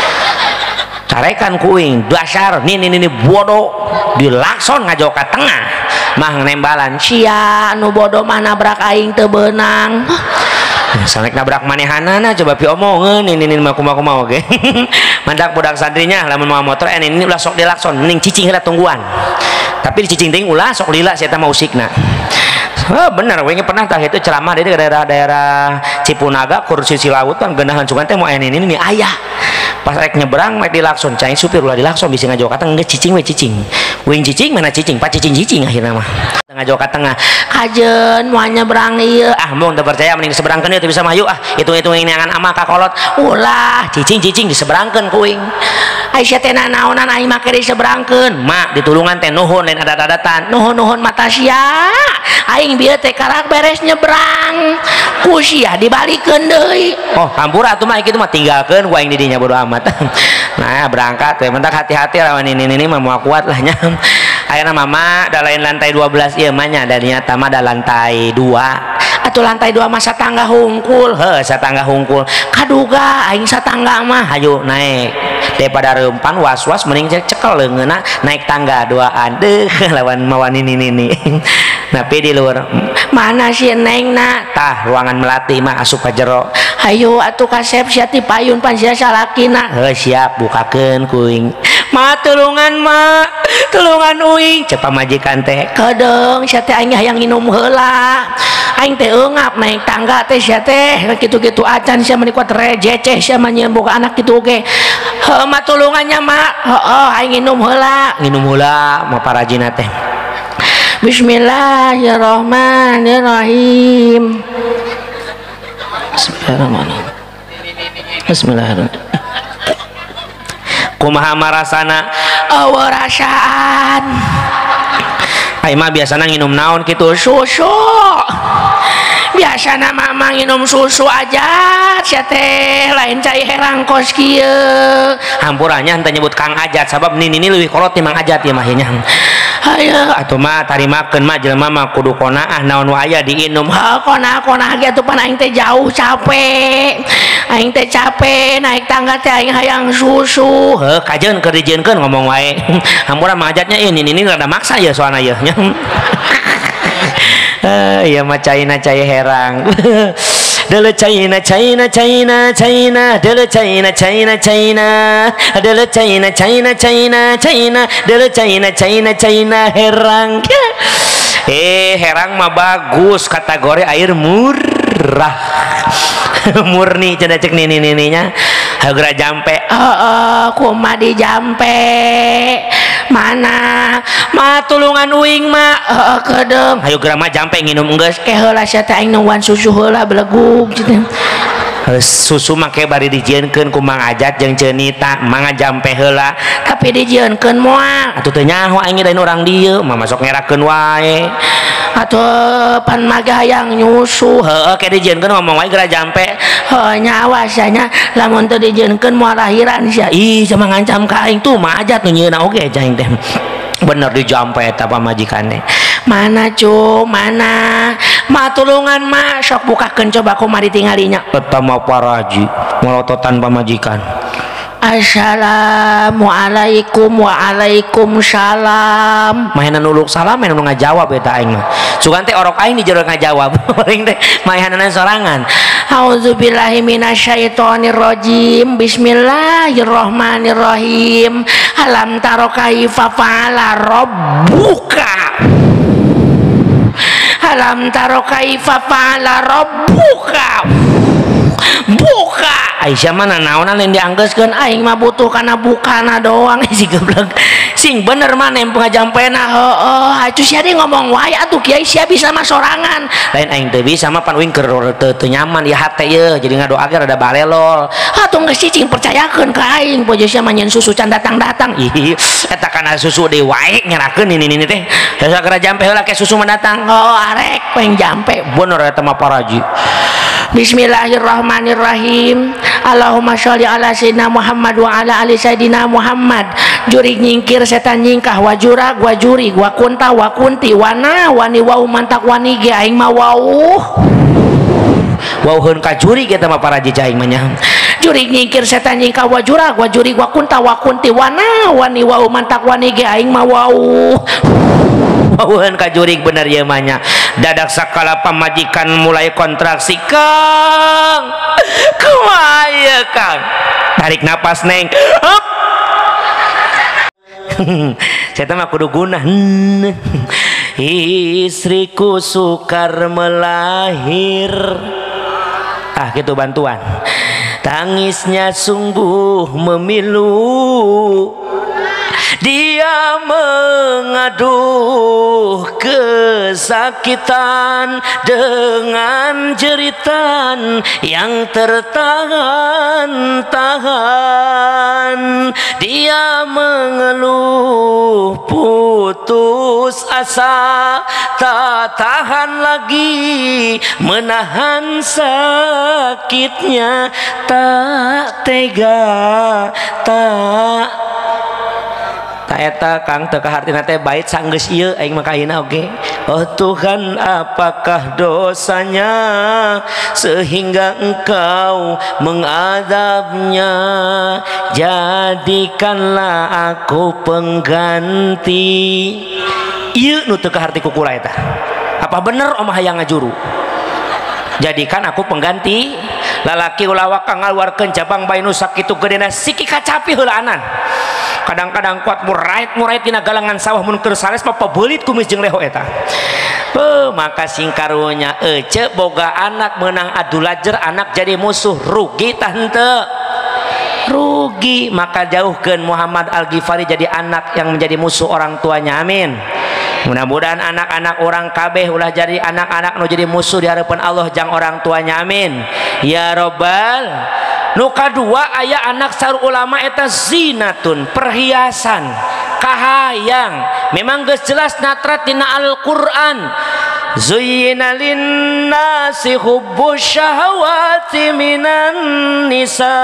carekan ku uing dasar nini bodoh dilakson ngajo ka tengah mah nembalan sia nu bodoh mah nabrak aing teu beunang sanek nabrak manehanana coba pi omongeun ini mah kumaha oge mandak budak santrinya lamun mau motor ini ulah sok dilakson mending cicing heula tungguan tapi di cicing teuing ulah sok lila sia teh mah usikna bener we pernah tah itu ceramah di daerah Cipunaga kursi Cilaut kan geunahan sungan teh mau ini aya pas rek nyebrang rek dilakson cai supir ulah dilakson bisa ngajo ka tengah geus cicing we cicing uing cicing mana cicing pa cicing akhirna mah ngajo ka tengah kajeun moal nyebrang ieu mung teu percaya mending diseberangkeun ieu teu bisa mah yuk hitung-hitung neangan ama ka kolot ulah cicing diseberangkeun ku uing Aisyah teh naonan aing make diseberangkeun mak ditulungan teh nuhun lain adat-adatan nuhun mata sia aing bieu teh karak beres nyebrang ku sia dibalikeun deui hampura atuh mah kitu mah tinggalkeun ku aing di dinya bodo amat nah berangkat we mentak hati-hati lawan ini mah moal kuat lah nya ayeuna mama da lain lantai 12 ieu mah nya da nya tama da lantai 2 atuh lantai 2 mah satangga hungkul satangga hungkul kaduga aing satangga mah hayu naik daripada reumpang was-was mending cekel leungeunna naik tangga duaan deuh lawan mawan ini napi di luar mana si nengna tah ruangan melati mah asup ka jero hayu atuh kasep sia ti payun pan sia salakina siap bukakeun kuing Ma tulungan uing cepa majikan teh kedeng sia teh aing hayang nginum heula aing teh eungap naik tangga teh sia teh kitu-kitu acan sia meni kuat rejeceh sia mah nyeun boga anak kitu oge heuh ma tulungannya ma heuh aing nginum heula mah parajina teh Bismillahirrahmanirrahim Bismillahirrahmanirrahim kumaha marasana eueuh rasaan aing mah biasana nginum naon kitu susu biasana mama nginum susu aja sia teh lain cai herang kos kieu hampuranya henteu nyebut Kang Ajat sabab nini leuwih kolot ti Mang Ajat ieu mah nya hayu atuh mah tarimakeun mah jelema mah kudu qanaah naon wae aya diinum heuh qanaah ge atuh pan aing teh jauh capek naik tangga teh aing hayang susu heuh kajeun keur dijieunkeun ngomong wae hampura Mang Ajatnya ini rada maksa ya soalna ya iya mah cai herang dele China dele China dele China herang herang mah bagus kategori air murah murni cenah cek nini-nininya hageura jampe kumaha di jampe mana mah tulungan uing mah kedeng hayu geura mah jampe nginum geus ke heula sia teh aing nuan susu heula belegug susu make bari dijieunkeun ku Mang Ajat jeung Ceunita mangga jampe heula tapi dijieunkeun moal atuh teu nyaho aing dain urang dieu mah masok ngerakeun wae atuh pan maga hayang nyusu heueuh ke dijieunkeun ngomong wae geura jampe heuh nyawa sia nya lamun teu dijieunkeun moal lahiran sia ih sama ngancam ka aing tuh Mang Ajat nu nyieunna oge cai teh bener dijampe eta pamajikan teh mana cu mana ma tulungan ma sok bukakeun coba kumaha ditingalinya eta mah paraji melototan pamajikan Assalamualaikum waalaikumsalam maena nuluk salam maena nu ngajawab eta aing mah sugan teh orok aing di jero ngajawab paling teh maehana sorangan auzubillahi minasyaitonirrajim bismillahirrahmanirrahim alam taro kaifa fa'ala rabbuka alam taro kaifa fa'ala rabbuka buka Aisyah mana naonan yang dianggeuskeun aing mah butuh kana bukana doang si goblok sing bener mah nempel ngajampena heueuh atuh sia deui ngomong wae atuh kiai sia bisa mah sorangan lain aing teu bisa mah pan uing keur teu nyaman ieu hate ieu jadi ngadoa ge rada balelol atuh geus cicing percayakeun ka aing poe sia mah nyeun susu can datang-datang ih eta kana susu deui wae nyerakeun ini teh sagara jampe heula ke susu mendatang oh arek peng jampe bener eta mah paraji Bismillahirrahmanirrahim Allahumma sholli ala sayyidina Muhammad wa ala ali sayyidina Muhammad jurig nyingkir setan nyingkah wajura wajuri wa kunta wa kunti wana wani wau mantak wani ge aing mah wauheun ka juri eta mah para aing mah nya jurig nyingkir setan nyingkah wajura wajuri wa kunta wa kunti wana wani wau mantak wani ge aing mah wauheun ka jurig bener ieu mah nya dadak sakala pamajikan mulai kontraksi Kang kumaha ieu Kang tarik napas neng saya mah kudu gunah istriku sukar melahir gitu bantuan tangisnya sungguh memilu dia mengaduh kesakitan dengan jeritan yang tertahan-tahan dia mengeluh putus asa tak tahan lagi menahan sakitnya tak tega tak eta Kang teu kahartina teh bait sanggeus ieu aing mah kahina oge oh Tuhan apakah dosanya sehingga engkau mengadabnya jadikanlah aku pengganti ieu nu teu kaharti ku kula eta apa bener omah hayang ngajuru jadikan aku pengganti lalaki ulah wakang ngaluarkeun cabang bae nu sakitu gedena siki kacapi heulaanan kadang-kadang kuat murait tina galangan sawah mun keur sales mah pabelit kumis jeung leho eta. Maka singkarunya ece boga anak menang adu lajer anak jadi musuh rugi tah henteu? Rugi. Maka jauhkeun Muhammad Al-Ghifari jadi anak yang menjadi musuh orang tuanya. Amin. Mudah-mudahan anak-anak orang kabeh ulah jadi anak-anak nu jadi musuh di harapan Allah jang orang tuanya. Amin ya robbal. Nu kadua aya anak saur ulama eta zinatun, perhiasan, kahayang. Memang geus jelas natrat dina Al-Qur'an. Zuyyina linnasi hubbus syahawati minan nisa.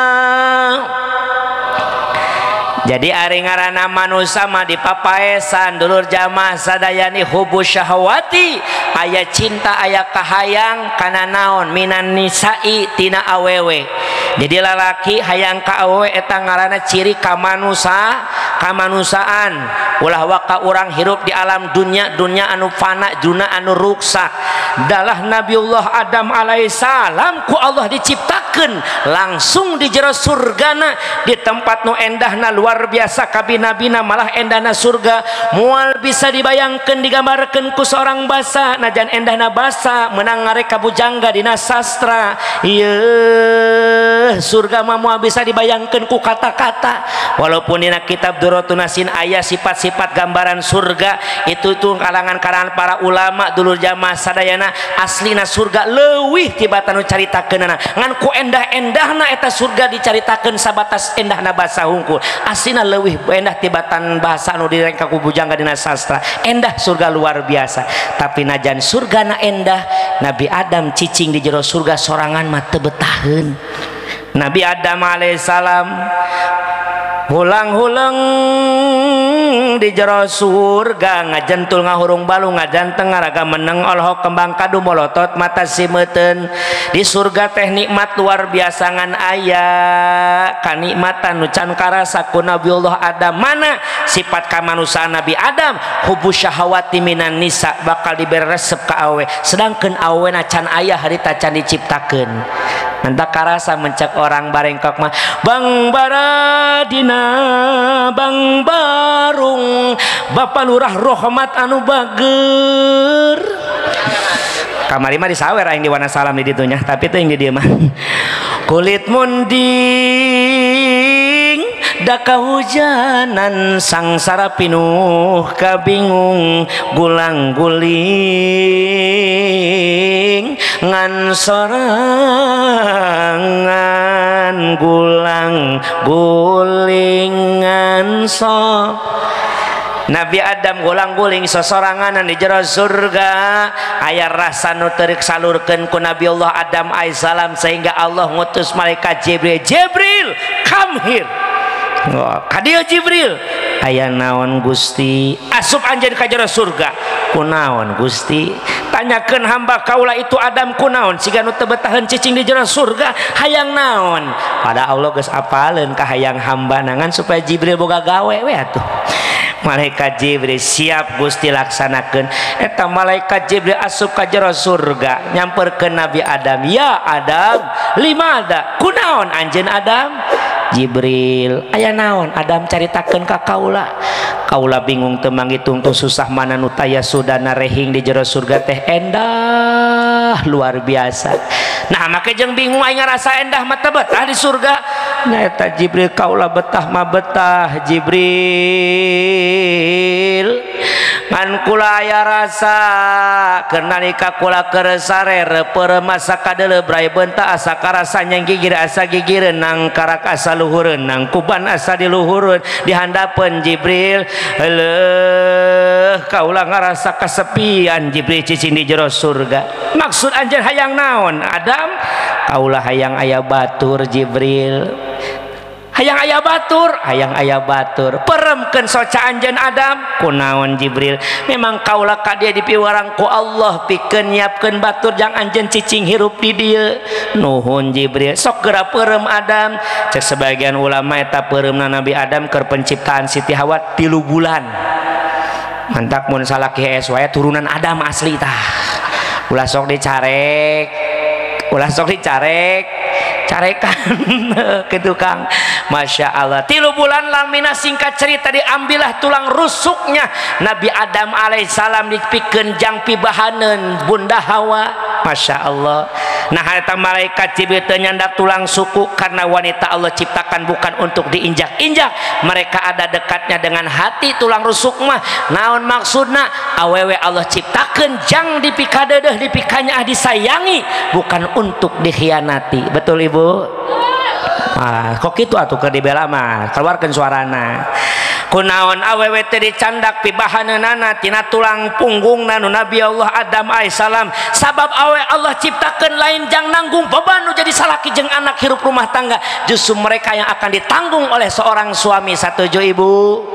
Jadi ari ngaranna manusia mah dipapaesan dulur jamaah sadayani hubus syahwati, aya cinta aya kahayang kana naon minan nisa'i tina awewe. Jadi lalaki hayang ka awewe eta ngaranna ciri kamanusaan. Ulah waka urang hirup di alam dunya anu fana, dunia anu ruksak. Dalah Nabiullah Adam alaihissalam ku Allah diciptakeun langsung di jero surgana di tempat nu endahna luar biasa kabina-bina malah endahna surga moal bisa dibayangkeun digambarkeun ku seorang basa najan endahna basa menang ngareka bujangga dina sastra. Ieu surga mah moal bisa dibayangkeun ku kata-kata. Walaupun dina kitab Durratun Nasin aya sifat-sifat gambaran surga itu tuh kalangan-kalangan para ulama dulur jamaah sadayana aslina surga leuwih tibatan nu caritakeunana ngan ku endah-endahna eta surga dicaritakeun sabatas endahna basa hungkul. Aslina leuwih endah tibatan bahasa anu direngka ku bujangga dina sastra. Endah surga luar biasa. Tapi najan surgana endah, Nabi Adam cicing di jero surga sorangan mah teu betaheun. Nabi Adam alaihissalam hulang-hulang di jero surga ngajentul ngahurung balu ngajanteng ngaraga meneng olhok kembang kadu molotot mata simeuteun. Di surga teh nikmat luar biasa ngan aya kanikmatan nu can karasa ku Nabiullah Adam. Mana sifat kamanusiaan Nabi Adam hubus syahawati minan nisa bakal diberi resep ka awe, sedangkeun awena can aya harita can diciptakeun. Nanti karasa mencek orang barengkok mah Bang Baradina Bang Barung Bapak Lurah Rohmat anu bager. Kamari mah disawer aing di Wanasalam di ditunya, tapi itu yang di dieu mah kulit munding da kahujanan sangsara pinuh kabingung gulang-guling ngan sorangan gulang-gulingan so. Nabi Adam gulang-guling sosoranganan di jero surga aya rasa nu teu salurkeun ku Nabiullah Adam alaihissalam sehingga Allah ngutus malaikat Jibril. Jibril, come here. Kadieu Jibril, aya naon Gusti? Asup anjeun ka jero surga. Kunaon Gusti? Tanyakeun hamba kaula itu Adam kunaon siga nu teu betaheun cicing di jero surga hayang naon? Pada Allah geus apaleun ka hayang hamba nangan supaya Jibril boga gawe we atuh. Malaikat Jibril siap Gusti laksanakeun. Eta malaikat Jibril asup ka jero surga nyamperkeun Nabi Adam. Ya Adam, limada kunaon anjeun Adam? Jibril, aya naon Adam caritakeun ka kaula. Kaula bingung teu manghitung tuh susah mana nu taya sudana rehing di jero surga teh endah luar biasa. Nah make jeung bingung aing ngarasa endah mah teu betah di surga. Nah eta Jibril kaula betah mah betah Jibril. Ngan kula aya rasa keur nalika kula keur sarere peuremasa kadeuleu bray beunta asa karasa gigir asa gigireun nang karak asa luhureun nang kuban asa diluhureun di handapeun Jibril. Heuh kaula ngarasa kasepian Jibril cicing di jero surga. Maksud anjeun hayang naon Adam? Kaula hayang aya batur Jibril. Hayang aya batur, hayang aya batur. Peremkeun soca anjeun Adam. Kunaon Jibril? Memang kaula ka dia dipiwarang ku Allah pikeun nyiapkeun batur jang anjeun cicing hirup di dieu. Nuhun Jibril. Sok geura peureum Adam. Cek sebagian ulama eta peureumna Nabi Adam keur penciptaan Siti Hawa 3 bulan. Mantak mun salaki hees wae turunan Adam asli tah. Ulah sok dicarek. Ulah sok dicarek. Carekan ke tukang Masya Allah. 3 bulan lamina singkat cerita diambillah tulang rusuknya Nabi Adam alaihissalam dipikeun jang pibahaneun Bunda Hawa. Masya Allah. Nah eta malaikat Jibril teu nyandak tulang suku karena wanita Allah ciptakan bukan untuk diinjak-injak. Mereka ada dekatnya dengan hati tulang rusuk mah. Naon maksudna? Awewe Allah ciptakan jang dipikadeuh dipikanya disayangi bukan untuk dikhianati. Betul Ibu? Kok gitu atuh keur dibela mah keluarkeun suarana. Kunaon awewe teh dicandak pibahaneunana tina tulang punggungna nu Nabi Allah Adam alaihissalam. Sabab awe Allah ciptakeun lain jang nanggung beban nu jadi salaki jeung anak hirup rumah tangga, justru mereka yang akan ditanggung oleh seorang suami. Satuju Ibu?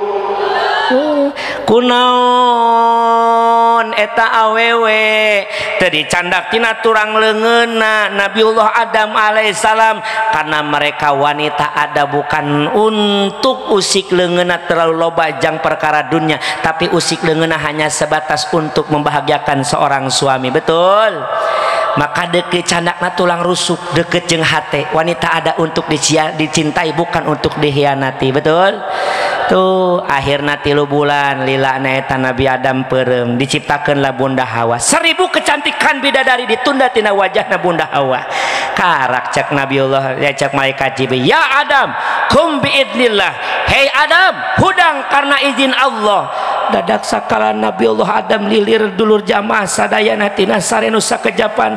Kunaon eta awewe teu dicandak tina turang leungeunna Nabiullah Adam alaihissalam karena mereka wanita ada bukan untuk usik leungeunna terlalu loba jang perkara dunia, tapi usik leungeunna hanya sebatas untuk membahagiakan seorang suami. Betul? Maka deket candakna tulang rusuk, deket jeung hate. Wanita ada untuk dicintai bukan untuk dikhianati. Betul? Tuh akhirna 3 bulan lilana eta Nabi Adam pereum diciptakeunlah Bunda Hawa. 1000 kecantikan bidadari ditunda tina wajahna Bunda Hawa. Karak cek Nabiullah ya cek malaikat Jibril, ya Adam kum biidnillah. Hei Adam, hudang karena izin Allah. Dadak sakala Nabiullah Adam lilir dulur jamaah sadayana tina sarenu sakejapan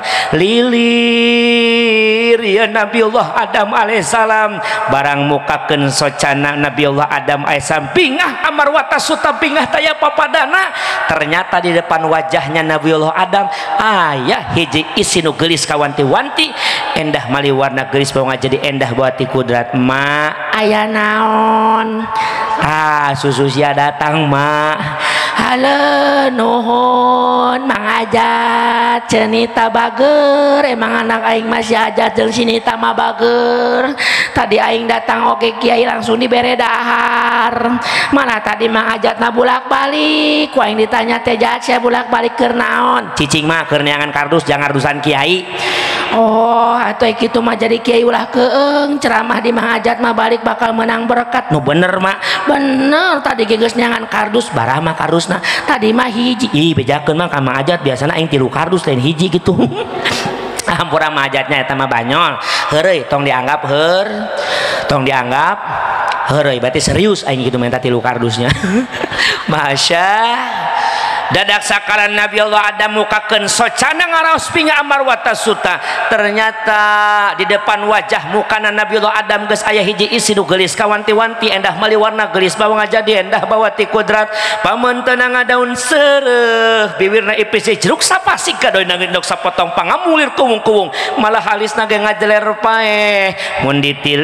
lilir ya Nabiullah Adam alaihissalam barang mukakeun socana Nabiullah Adam alaihissalam bingah amarwata suta bingah taya papadana. Ternyata di depan wajahnya Nabiullah Adam aya hiji isi nu geulis kawanti-wanti endah mali warna geulis bawa jadi endah buati kudrat. Ma aya naon? Susu sia datang mak. Halo nuhun Mang Ajat cenita bager, emang anak aing masih Ajat jeung sinita mah bager. Tadi aing datang oke kiai langsung dibere dahar. Mana tadi Mang Ajat na bulak-balik, ku aing ditanya teh Jat saya bulak-balik keur naon? Cicing mah keur neangan kardus jangan urusan kiai. Oh atuh kitu mah jadi kiai ulah keung ceramah di Mang Ajat mah balik bakal menang berkat. Nu bener mak, bener tadi geus neangan kardus barah mah kardusna tadi mah hiji. Ih bejakeun mah ka Mang Ajat biasana aing 3 kardus lain hiji gitu. Ampura Mang Ajatnya eta mah banyol. Heureuy tong dianggap tong dianggap heureuy berarti serius aing kitu minta 3 kardusnya. Masya dadak sakaran Nabi Allah Adam mukakeun socana ngaraos pinga amarwata suta. Ternyata di depan wajah mukana Nabi Allah Adam geus aya hiji isi nu geulis kawanti-wanti endah mali warna geulis bawa ngajadi endah bawa ti kudrat pamenteuna ngadaun seureuh bibirna ipis jeruk sapasik kadoy nangindok sapotong pangamulir kuwung-kuwung malah halisna ge ngajeler paeh mun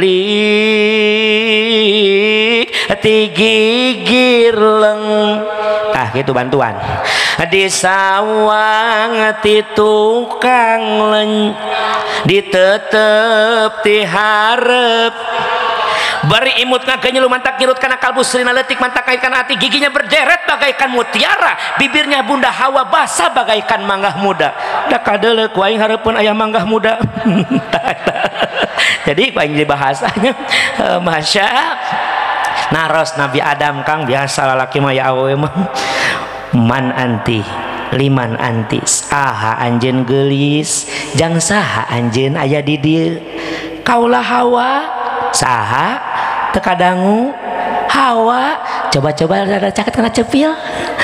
ditilik tigigir leng. Gitu bantuan disawang ti tukang leny ditetep ti hareup bari imut ngagenyelu mantak kirut kana kalbu serina leutik mantak kaitkan hati giginya berderet bagaikan mutiara bibirnya Bunda Hawa basah bagaikan manggah muda. Da kadeuleu ku aing hareupeun aya manggah muda. Jadi aing di bahasanya masya naros Nabi Adam Kang biasa lalaki mah ya awewe mah man anti liman anti saha anjeun geulis jang saha anjeun aya di dieu kaulah Hawa saha teu kadangu Hawa coba-coba rada caket kana cepil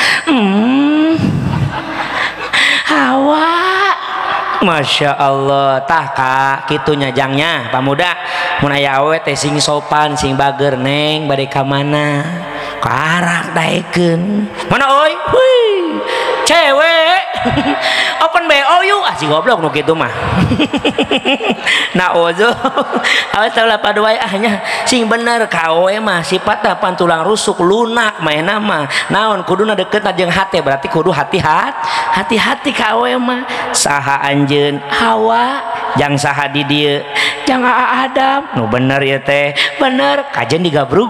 Hawa. Masya Allah tah kak kitunya jangnya pamuda mun aya awewe teh sing sopan sing bager neng bade ka mana karak daekeun mana oi wih cewek open BO yuk si goblok nu kitu mah. Nah ozo awewe teulah paduai ahnya sing bener ka awewe mah sifatna pantulang rusuk lunak maena mah naon kuduna dekeutna jeung hate berarti kudu hati-hati ka awewe mah saha anjeun Hawa jang saha di dieu jang Adam nu bener ya teh bener kajen digabrug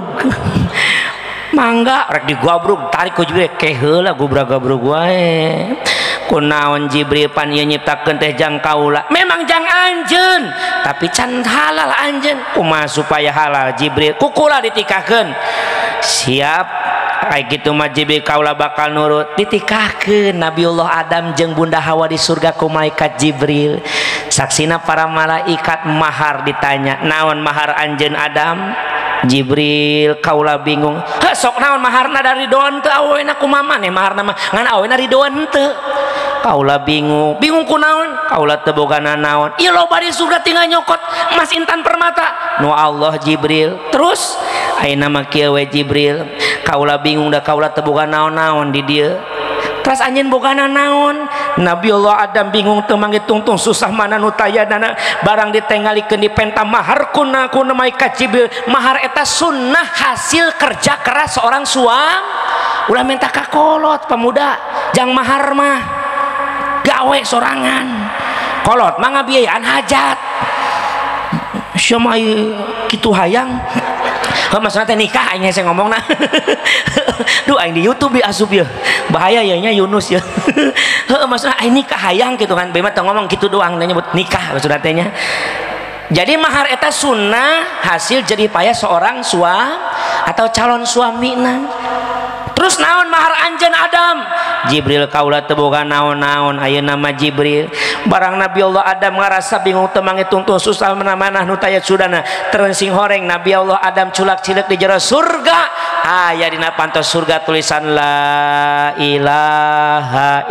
mangga rek digabrug tarik ku juga ke heula gubra gabrug wae kunaon Jibril pan ieu nyiptakeun teh jang kaula memang jang anjeun tapi can halal anjeun kumaha supaya halal Jibril kukula ditikahkeun siap kayak gitu mah Jibril kaula bakal nurut ditikahkeun Nabiullah Adam jeung Bunda Hawa di surga ku malaikat Jibril saksina para malaikat mahar ditanya naon mahar anjeun Adam Jibril kaula bingung sok naon maharna dari doan teu awena kumaha maneh maharna mah ngan awena ridhoan teu kaula bingung kunaon kaula teu boga naon ieu loba di surga tinggal nyokot emas intan permata nu Allah Jibril terus ayeuna mah kieu we Jibril kaula bingung da kaula teu boga naon-naon di dieu terus anjeun boga naon Nabi Allah Adam bingung teu mangge tungtung susah mana nu tayana barang ditengalikeun di penta mahar kuna malaikat Jibril mahar eta sunnah hasil kerja keras seorang suami ulah minta kakolot pemuda jang mahar mah gawe sorangan kolot mah ngabiayaan hajat siapa kitu hayang maksudnya nikah aing hese ngomongna duh aing di YouTube di asup ya bahaya ya nya Yunus ya maksudnya aing nikah hayang gitu kan bema teu ngomong gitu doang nyebut nikah maksudnya teh nya jadi mahar eta sunnah hasil jerih payah seorang suami atau calon suamina terus naon mahar anjeun Adam Jibril kaula teu boga naon-naon ayeuna nama Jibril barang Nabi Allah Adam ngarasa bingung teu mangge tungtung susah mana-mana nu taya sudana terengsing horeng Nabi Allah Adam culak cileuk di jero surga aya dina pantos surga tulisan la ilaha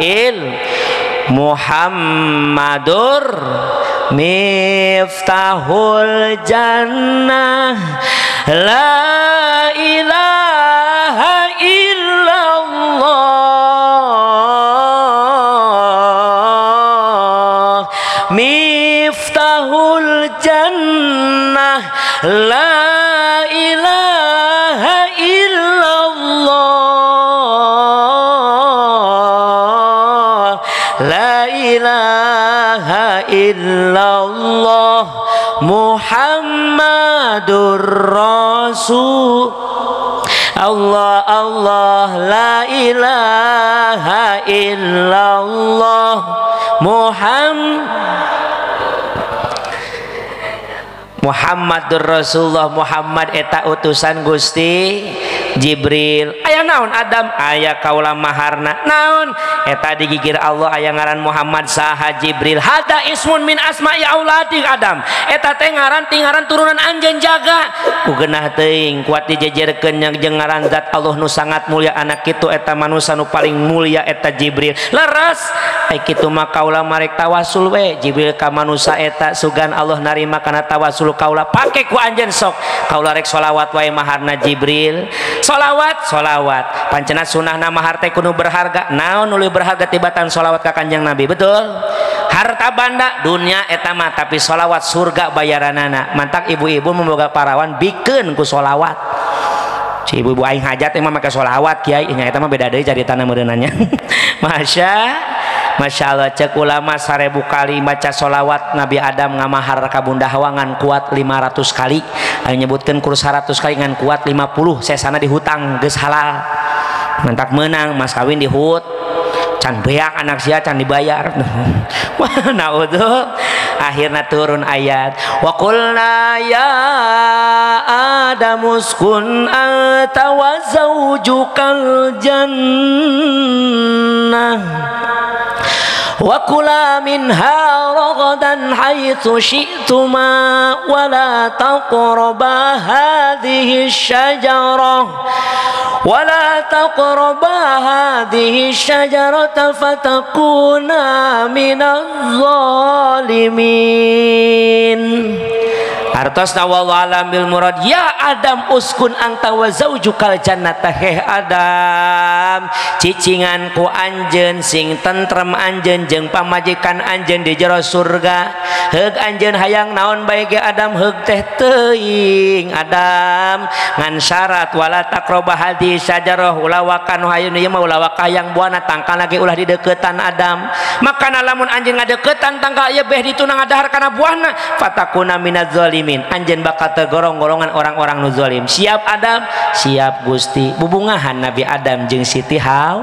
Muhammadur miftahul jannah la ilaha illallah miftahul jannah la ilaha illallah la ilaha illallah Muhammadur Rasul Allah Allah la ilaha illallah Muhammadur Rasulullah Muhammad eta utusan Gusti Jibril aya naon Adam aya kaula maharna naon eta digigir Allah aya ngaran Muhammad saha Jibril hada ismun min asma'i auladi Adam eta teh ngaran tingaran turunan anjeun jaga ku geunah teuing kuat dijejerkeun jeung ngaran zat Allah nu sangat mulia anak kitu eta manusia nu paling mulia eta Jibril leres ai kitu mah kaula marek tawasul we Jibril ka manusia eta sugan Allah narima kana tawasul kaula pake ku anjeun sok kaula rek sholawat wae maharna Jibril sholawat pancena sunnahna mahar teh kudu berharga naon nu berharga tibatan sholawat ka kanjeng Nabi betul harta banda dunia eta mah tapi sholawat surga bayaranana mantak ibu-ibu memboga parawan bikeun ku sholawat si ibu-ibu aing hajat emang make sholawat kiai nya eta mah beda deui caritana meureunannya Masya Allah cek ulama 1000 kali baca sholawat Nabi Adam ngamahar ka Bunda Hawa ngan kuat 500 kali ayo nyebutkan kurus 100 kali ngan kuat 50 sesana dihutang geus halal mantak menang mas kawin dihut can beak anak sia can dibayar naudzu akhirna turun ayat wa qulna ya Adam uskun anta wa zawjukal jannah wa kula minha ragadan haitsu syi'tuma wa la taqraba hadhihi syajarah wa la taqraba hadhihi syajarata fatakuna minadh zalimin artos wallahu alam bil murad ya Adam uskun anta wa zaujukal jannata heh Adam cicingan ku anjeun sing tentrem anjeun jeung pamajikan anjeun di jero surga heug anjeun hayang naon bae ge Adam heug teh teuing Adam ngan syarat wala taqraba hadi syajarah ulawakan hayun ieu mah ulawak hayang buana tangkal lagi ulah di deukeutan Adam maka lamun anjeun ngadeuketan tangkal ieu beh ditunang adahar kana buahna fatakuna minadz zalimin. Anjeun bakal tergolong golongan orang-orang nu zalim. Siap Adam? Siap Gusti. Bubungahan Nabi Adam jeung Siti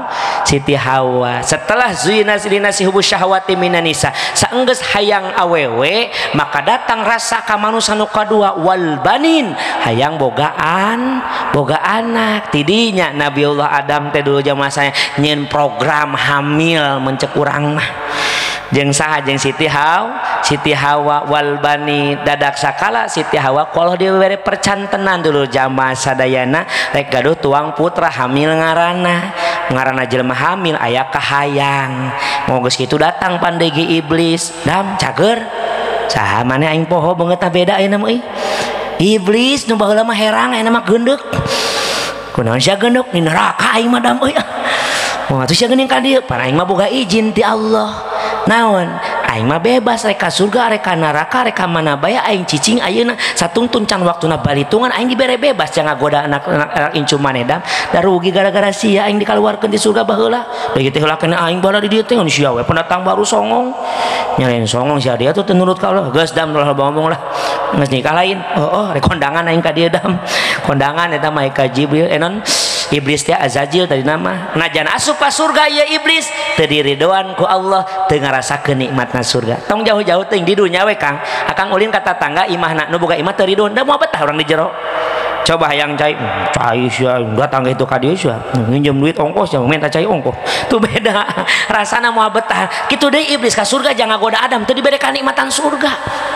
Hawa. Setelah zuyina linasi hubus syahwati minan nisa, saenggeus hayang awewe, maka datang rasa ka manusia nu kadua wal banin, hayang bogaan anak. Tidinya Nabiullah Adam teh dulu jamasanya nyen program hamil mencek urang mah. Jeung saha jeung Siti Hawa wal bani dadak sakala Siti Hawa kalau dia bere percantenan dulu jamaah sadayana rek gaduh tuang putra hamil ngaranna jelema hamil aya kahayang. Mau geus kitu datang pandegi iblis. Dam cager saha maneh aing poho banget beda ayeuna mah iblis nu baheula mah herang ayeuna mah geundek. Kunaon sia geundek di neraka aing mah dam euy. Moal atuh sia geuning ka dieu pan aing mah boga izin ti Allah. Naon aing mah bebas reka surga reka neraka reka mana bae aing cicing ayeuna satungtun can waktuna balitungan aing dibere bebas jangan goda anak incu maneh da rugi gara-gara sia aing dikaluarkeun di surga baheula begitu teh heula kena aing bala di dieu teh sia we pendatang baru songong nyalain songong sia dia tuh nurut ka Allah geus dam ulah ngomong lah geus nikah lain rek kondangan aing ka dieu dam kondangan eta mah ka Jibril non iblis teh Azazil tadi nama najan asup ka surga ya iblis teu diridoan ku Allah teu ngarasakeun nikmatna surga tong jauh-jauh teuing di dunya we Kang akang ulin ka tatangga imahna nu boga imah teu ridon da moal betah urang di jero coba hayang cai sia datang itu ka dieu sia nginjem duit ongkos sia minta cai ongkos tuh beda rasana moal betah kitu deui iblis ka surga jangan goda Adam teu dibere kanikmatan surga.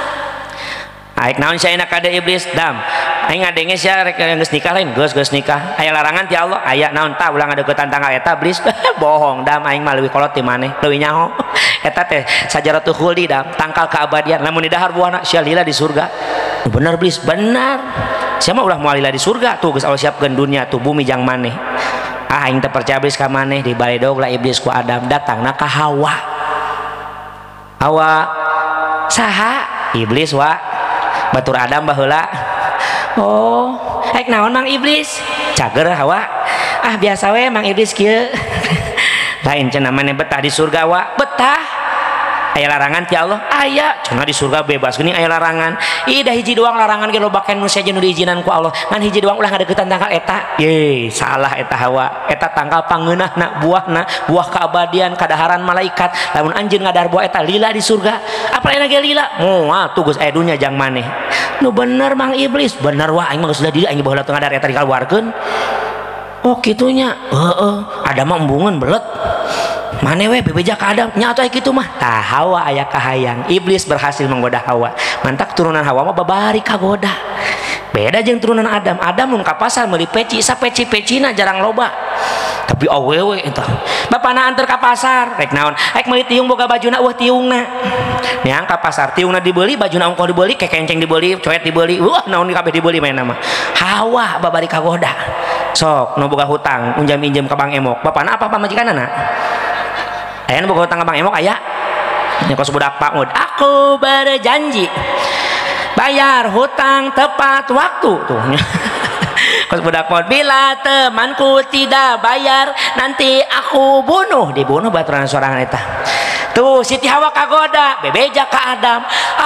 Aik naon sia enak kada iblis dam aing ngadenge sia rek geus nikah lain geus nikah aya larangan ti Allah aya naon tah ulah ngadeuketan tanggal eta iblis bohong dam aing mah leuwih kolot ti maneh leuwih nyaho eta teh sajaratul khuldi dam tangkal keabadian lamun di dahar buahna sia lila di surga bener iblis bener sia mah ulah moal lila di surga tuh geus Allah siapkeun dunia tuh bumi jang maneh aing teh percaya iblis ka maneh di baledog lah iblis ku Adam datangna ka Hawa saha iblis wa batur Adam baheula ek naon Mang Iblis cager Hawa biasa we Mang Iblis kieu lain cenah maneh betah di surga wa betah aya larangan ti Allah aya cenah di surga bebas geuning aya larangan dah hiji doang larangan ge loba kan nu saja nu diizinan ku Allah ngan hiji doang ulah ngadeuketan tangkal eta salah eta Hawa eta tangkal pangeunahna buah keabadian kadaharan malaikat lamun anjeun ngadahar buah eta lila di surga apalena ge lila moal tuh geus aya dunya jang maneh nu bener Mang Iblis bener wah aing mah geus di aing baheula teu ngadahar eta dikaluarkeun kitunya ada mah embungeun belet mana we bebeja ka Adam nya atuh kitu mah tah Hawa aya kahayang iblis berhasil menggoda Hawa mantak turunan Hawa mah babari kagoda beda jeung turunan Adam mun ka pasar meuli peci sapeci-pecina jarang loba tapi awewe eta bapana anter ka pasar rek naon rek meuli tiung boga bajuna tiungna neang ka pasar tiungna dibeli bajuna ongkoh dibeli kekenceng dibeli coet dibeli naon kabeh dibeli main nama Hawa babari kagoda sok nu boga hutang unjam injem ka Bang Emok bapana apa pamajikanana aya nu boga hutang ka Bang Emok aya nya kos budak Pak Mud aku berjanji bayar hutang tepat waktu tuh kos budak Pak bila temanku tidak bayar nanti aku dibunuh baturan sorangan eta tuh Siti Hawa kagoda bebeja ka Adam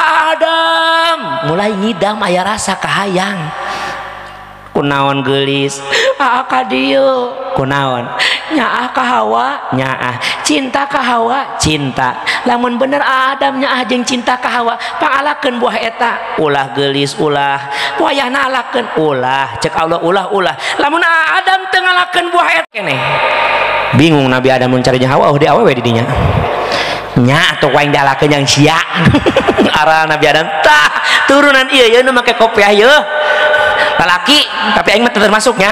mulai ngidam aya rasa kahayang kunaon geulis ka dieu kunaon nyaah ka Hawa nyaah cinta ka Hawa cinta lamun bener Adam nyaah jeung cinta ka Hawa pangalakeun buah eta ulah geulis ulah wayahna alakeun ulah cek Allah ulah lamun Adam teu ngalakeun buah eta keneh bingung Nabi Adam mun carinya Hawa di awewe di dinya nya atuh waing dialakeun yang sia arah Nabi Adam tah turunan ieu nu make kopiah ieu lalaki tapi aing mah termasuknya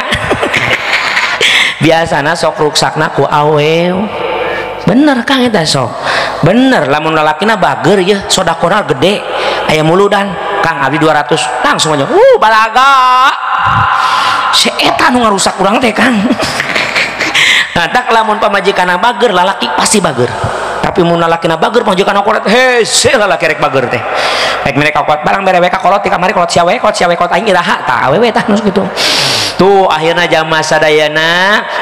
biasana sok ruksakna ku awew bener Kang eta sok bener lamun lalakina bager ya sodakona gede aya muludan Kang abdi 200 langsung aja balaga si eta nu ngarusak urang teh Kang nah tak lamun pamajikanna bager lalaki pasti bager tapi mun lalakina bager pamajikanna kolot hese lalaki rek bager teh rek mereka kolot barang berewe ka kolot ti kamari kolot siawe kolot aing iraha tah awewe tah nu kitu tuh akhirnya jamaah sadayana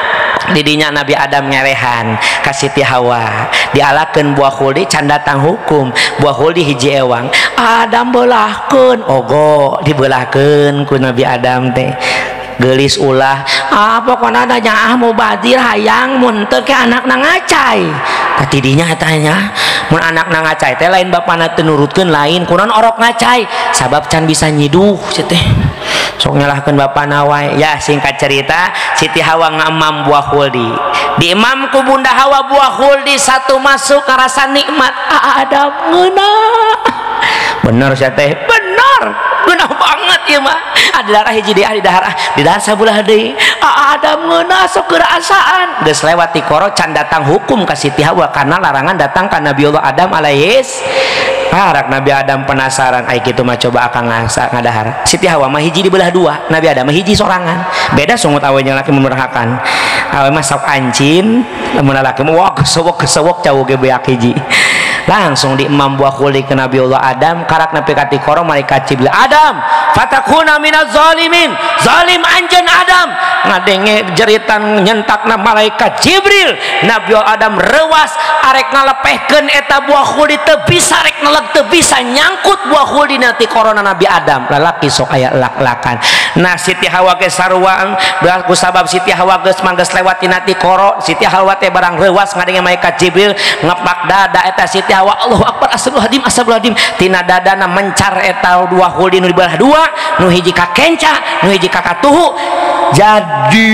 didinya Nabi Adam ngerehan ka Siti Hawa dialakeun buah huldi can datang hukum buah huldi hiji ewang Adam beulahkeun ogo dibelahkeun ku Nabi Adam teh gelis ulah pokona ada nyaah mubadir hayang mun teu ke anakna ngacai tah tidinya tanya mun anakna ngacai teh lain bapana teu nurutkeun lain kunaon orok ngacai sabab can bisa nyiduh teh sok nyalahkeun bapana wae ya singkat cerita Siti Hawa ngamam buah huldi diimam ku Bunda Hawa buah huldi satu masuk ka rasa nikmat Adam ngeunah bener sia teh bener geunah banget ieu mah adalah hiji di dahar sabulah deui Adam ngeunah sok keurasaan geus lewat ti koro can datang hukum ka Siti Hawa karena larangan datang ka Nabiullah Adam alaihis harak Nabi Adam penasaran ai kitu mah coba akang ngadahar Siti Hawa mah hiji dibelah dua Nabi Adam mah hiji sorangan beda sungut awe jeung laki memerahakan awe mah sok ancin lamun lalaki mah wah kesewok cau ge beak hiji langsung diemam buah huldi ke Nabiullah Adam karak nepi ka ti koro malaikat Jibril Adam fatakuna minaz zalimin zalim anjeun Adam ngadenge jeritan nyentakna malaikat Jibril Nabiullah Adam reuas arek ngalepehkeun eta buah huldi teu bisa rek neleg teu bisa nyangkut buah huldi na ti korona Nabi Adam lalaki sok aya lak-lakan nah Siti Hawa ge sarua ku sabab Siti Hawa geus manggeus lewat tina ti koro Siti Hawa teh barang reuas ngadenge malaikat Jibril ngepak dada eta Siti Hawa Allahu Akbar astagfirullahaladzim tina dadana mencar eta dua huldi nu dibelah dua nu hiji ka kenca nu hiji ka katuhu jadi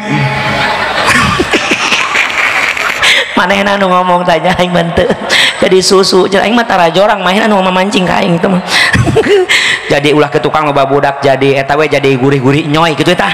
manehna nu ngomong tanya aing mah teu jadi susu jeung aing mah tara jorang main anu mamancing ka aing teh mah jadi ulah ke tukang loba budak jadi eta we jadi gurih-gurih nyoy kitu eta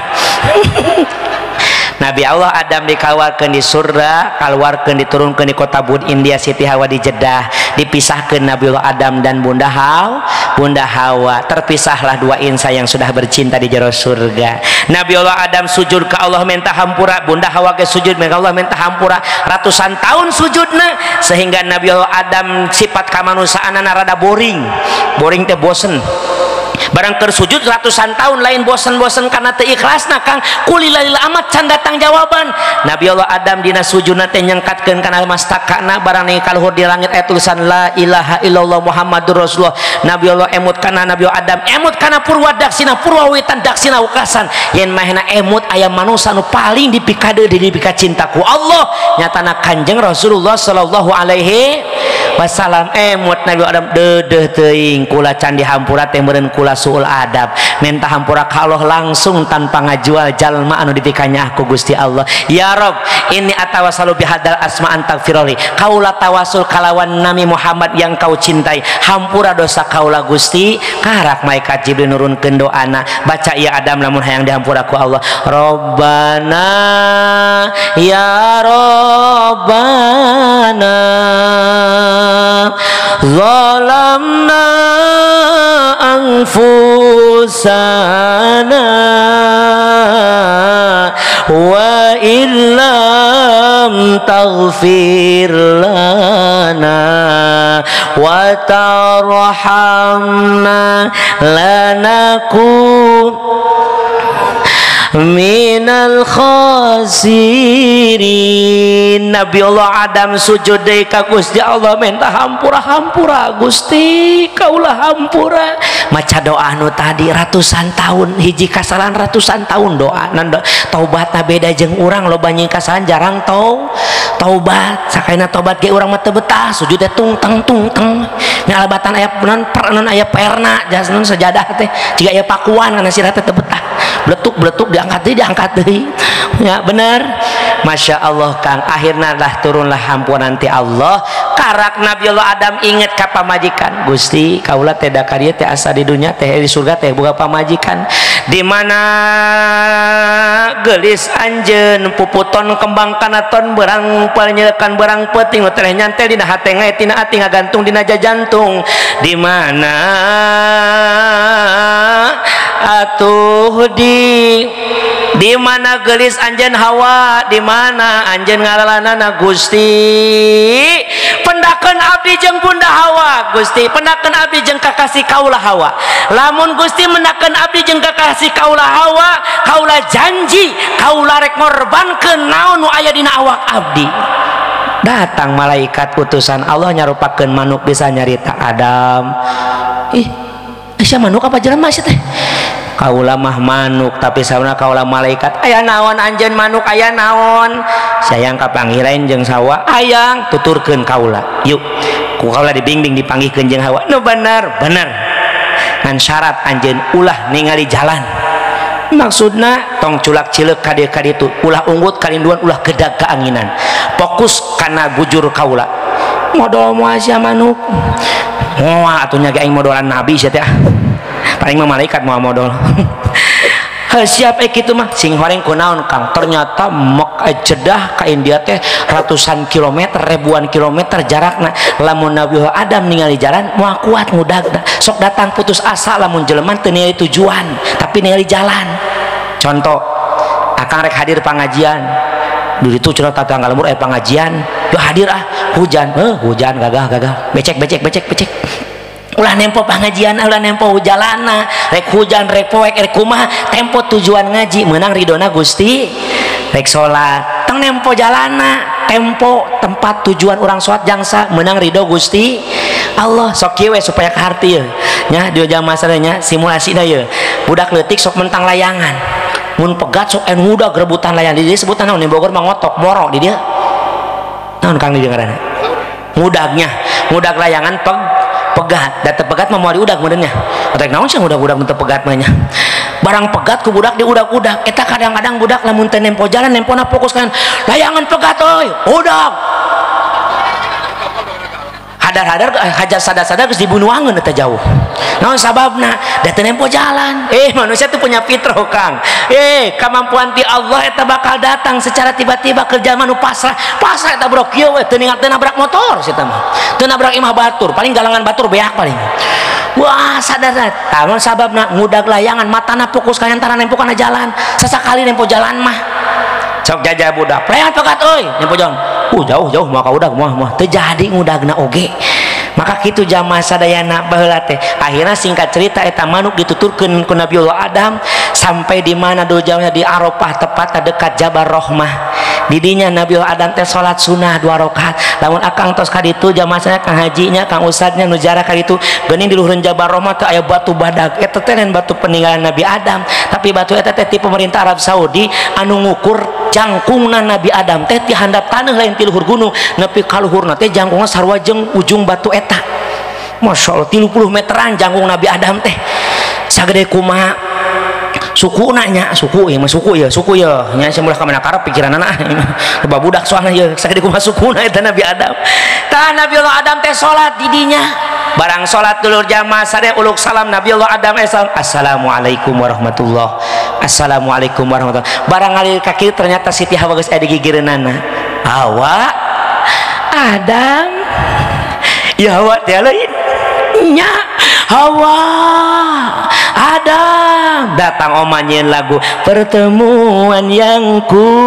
Nabi Allah Adam dikawalkeun di surga kaluarkeun diturunkeun di kota Bud India Siti Hawa di Jeddah dipisahkeun Nabi Allah Adam dan Bunda Hawa terpisahlah dua insan yang sudah bercinta di jero surga Nabi Allah Adam sujud ke Allah minta hampura Bunda Hawa ke sujud ke Allah minta hampura ratusan tahun sujudna sehingga Nabi Allah Adam sifat kamanusaanana rada boring teh bosen barang keur sujud ratusan tahun lain bosen-bosen karena teu ikhlasna Kang kulilil amat can datang jawaban Nabi Allah Adam dina sujudna teh nyengkatkeun kana mastakana barang ning kaluhur di langit aya tulisan la ilaha illallah Muhammadur Rasulullah Nabi Allah emut kana Nabi Allah Adam emut kana purwadaksina purwawitan daksina ukasan yen mahna emut aya manusia nu paling dipikade dipika cintaku Allah nyatana Kanjeng Rasulullah sallallahu alaihi wasallam emut Nabi Adam deudeuh teuing kula can dihampura teh meureun kula suul adab minta hampura ka Allah langsung tanpa ngajual jalma anu dipikanya aku Gusti Allah ya Rob ini atawasalu bihadal asma antagfiroli kaula tawasul kalawan Nabi Muhammad yang kau cintai hampura dosa kaula Gusti karak malaikat Jibril nurunkeun doana baca ya Adam lamun hayang dihampura ku Allah Robbana ya Robbana zalamna anfusana wa illam taghfir lana wa tarhamna lanakum minal khasirin. Nabi Allah Adam sujud deui ka Gusti Allah minta hampura Gusti kaulah hampura maca doa nu tadi ratusan tahun hiji kasalahan ratusan tahun doa taubatna beda jeung urang loba nyieun kasalahan jarang taubat sakaina taubat ge urang mah teu betah sujud teh tungteng nyalabatan aya non aya perna jasnon sajadah teh jiga aya pakuan kana sirah teh teu betah bletuk diangkat deui ya bener. Masya Allah Kang akhirnya lah turunlah hampuran ti Allah karak Nabi Allah Adam inget ka pamajikan Gusti kaula teh da kadieu teh asa di dunya teh di surga teh boga pamajikan di mana gelis anjeun puputon kembang kanaton berang panyeuleukan berang peuting teh nyantel dina hate ngae tina ati ngagantung dina jantung di mana atuh di mana gelis anjeun Hawa di mana anjeun ngalalanana Gusti pendakeun abdi jeung Bunda Hawa Gusti, pendakeun abdi jeung kakasih kaula Hawa. Lamun Gusti mendakeun abdi jeung kakasih kaula Hawa, kaula janji kaula rek ngorbankeun naon nu aya dina awak abdi. Datang malaikat utusan Allah nyarupakeun manuk bisa nyarita Adam. Ih, sia manuk apa jelema sih teh? Kaula mah manuk tapi sauna kaula malaikat. Aya naon anjeun manuk, aya naon? Sayang kapanggilain jeung sawa. Hayang tuturkeun kaula. Yuk, ku kaula dibimbing dipanggihkeun jeung Hawa. Nu bener, bener. Ngan syarat anjeun ulah ningali jalan. Maksudna tong culak cileuk ka dieu ka ditu, ulah unggut karinduan, ulah gedag kaanginan. Fokus kana bujur kaula. Modal moal sia manuk. Moal atuh nya ge aing modolan nabi sia teh. Paling mah malaikat moal modal. Siap kitu mah sing horeng kunaon Kang, ternyata cedah ka India teh ratusan kilometer, ribuan kilometer jarakna. Lamun Nabi Adam ningali jalan moal kuat ngudagna, sok datang putus asa lamun jelema teu ningali tujuan tapi ningali jalan. Contoh akang rek hadir pangajian di ditu cenah tatangga lemur aya pangajian teu hadir hujan hujan gagah becek ulah nempo pengajian, ulah nempo jalanna, rek hujan rek poek rek kumaha tempo tujuan ngaji meunang ridona Gusti, rek salat teng nempo jalanna, tempo tempat tujuan orang salat jangsa meunang ridho Gusti Allah. Sok kieu we supaya kaharti ye nya di jamaah sadanya simulasi da ye budak leutik sok mentang layangan, mun pegat sok ngudag rebutan layangan di dieu sebutan naon di Bogor mah ngotok moro di dieu naon Kang di dieu ngaranna ngudagnya, ngudag layangan pegat, data pegat mah moal diudag meureunnya. Atek naon sih udag-udag teu pegat mah nya. Barang pegat ku budak diudag-udag. Eta kadang-kadang budak lamun teu nempo jalan nempona fokus kan layangan pegat euy, udag. Hadar-hadar hajar sadar-sadar geus dibunuangeun eta jauh. Naon sababna? Da teu nempo jalan. Manusia tuh punya fitrah Kang. Kemampuan ti Allah eta bakal datang secara tiba-tiba kerja manu pasrah eta bro kieu we teu nabrak motor sia mah. Teu nabrak imah batur, paling galangan batur beak paling. Wah, sadar tahu sababna ngudag layangan matana fokus ka antara nempo kana jalan. Sasakali nempo jalan mah sok jajah budak layangan pegat euy nempo jalan. Jauh moal ka udag moal teu jadi ngudagna oge. Maka kitu jamaah sadayana baheula teh akhirna singkat cerita eta manuk dituturkeun ku Nabiullah Adam sampai di mana do jauhnya di Arafah tepatna dekat Jabal Rahmah. Di dinya Nabiullah Adam teh salat sunah 2 rakaat. Lamun akang tos ka ditu jamaah sadaya Kang hajinya Kang ustadznya nu jarah ka ditu geuning di luhureun Jabal Rahmah teh aya batu badag. Eta teh lain batu peninggalan Nabi Adam, tapi batu eta teh ti pemerintah Arab Saudi anu ngukur jangkungna Nabi Adam teh ti handap taneuh lain ti luhur gunung nepi ka luhurna teh jangkungna sarua jeung ujung batu eta. Masya Allah 30 meteran jangkung Nabi Adam teh sagede kumaha suku nanya suku ya nya semulah ka mana karep pikiran anak loba budak soalna ye sagede kumaha sukuna eta Nabi Adam. Tah Nabiullah Adam teh salat di dinya barang salat dulur jamaah sadaya uluk salam Nabiullah Adam assalamualaikum warahmatullah assalamualaikum warahmatullah barang ngalir ka kieu ternyata Siti Hawa geus aya di gigireunana. Hawa Adam ya Hawa teh lain nya Hawa Adam datang omanyin lagu pertemuan yang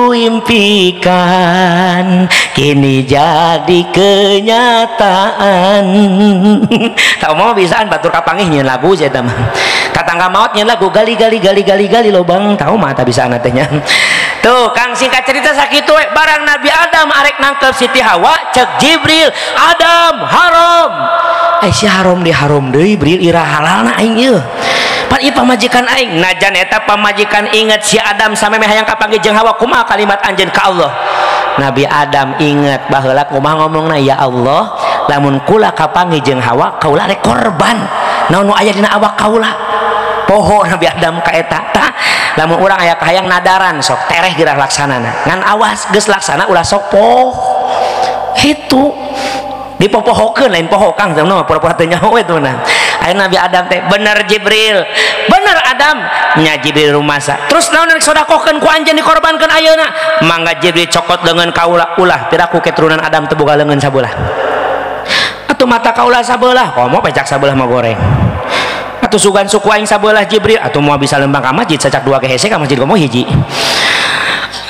kuimpikan kini jadi kenyataan. Tak mau bisaan batur kapangih nyeun lagu saya mah tatangga maot nyeun lagu gali lobang tahu mah tak bisa anatnya. Tuh Kang singkat cerita sakitu barang Nabi Adam arek nangkep Siti Hawa cek Jibril Adam haram si haram di haram deui Jibril ira halalna aing ieu pan ieu pamajikan aing najan eta pamajikan inget si Adam sampai meh hayang kapanggih jeung Hawa kumaha kalimat anjeun ka Allah. Nabi Adam inget baheula kumaha ngomongna ya Allah lamun kula kapanggih jeung Hawa kaula rek korban naon nu aya dina awak kaula poho Nabi Adam ka eta tah lamun urang aya kahayang nadaran sok tereh geurah laksanana ngan awas geus laksana ulah sok poh itu dipopohokeun lain poho Kang zamna pura-pura teu nyaho we tuna. Ayeuna Nabi Adam teh bener Jibril bener Adam nya Jibril rumasa terus naon rek sodakohkeun ku anjeun dikorbankeun ayeuna mangga Jibril cokot leungeun kaula ulah piraku keturunan Adam teu boga leungeun sabelah atuh mata kaula sabelah komo pecak sabelah mah goreng atuh sugan suku aing sabelah Jibril atuh moal bisa lembang ka masjid sacak 2 ke hese ka masjid komo hiji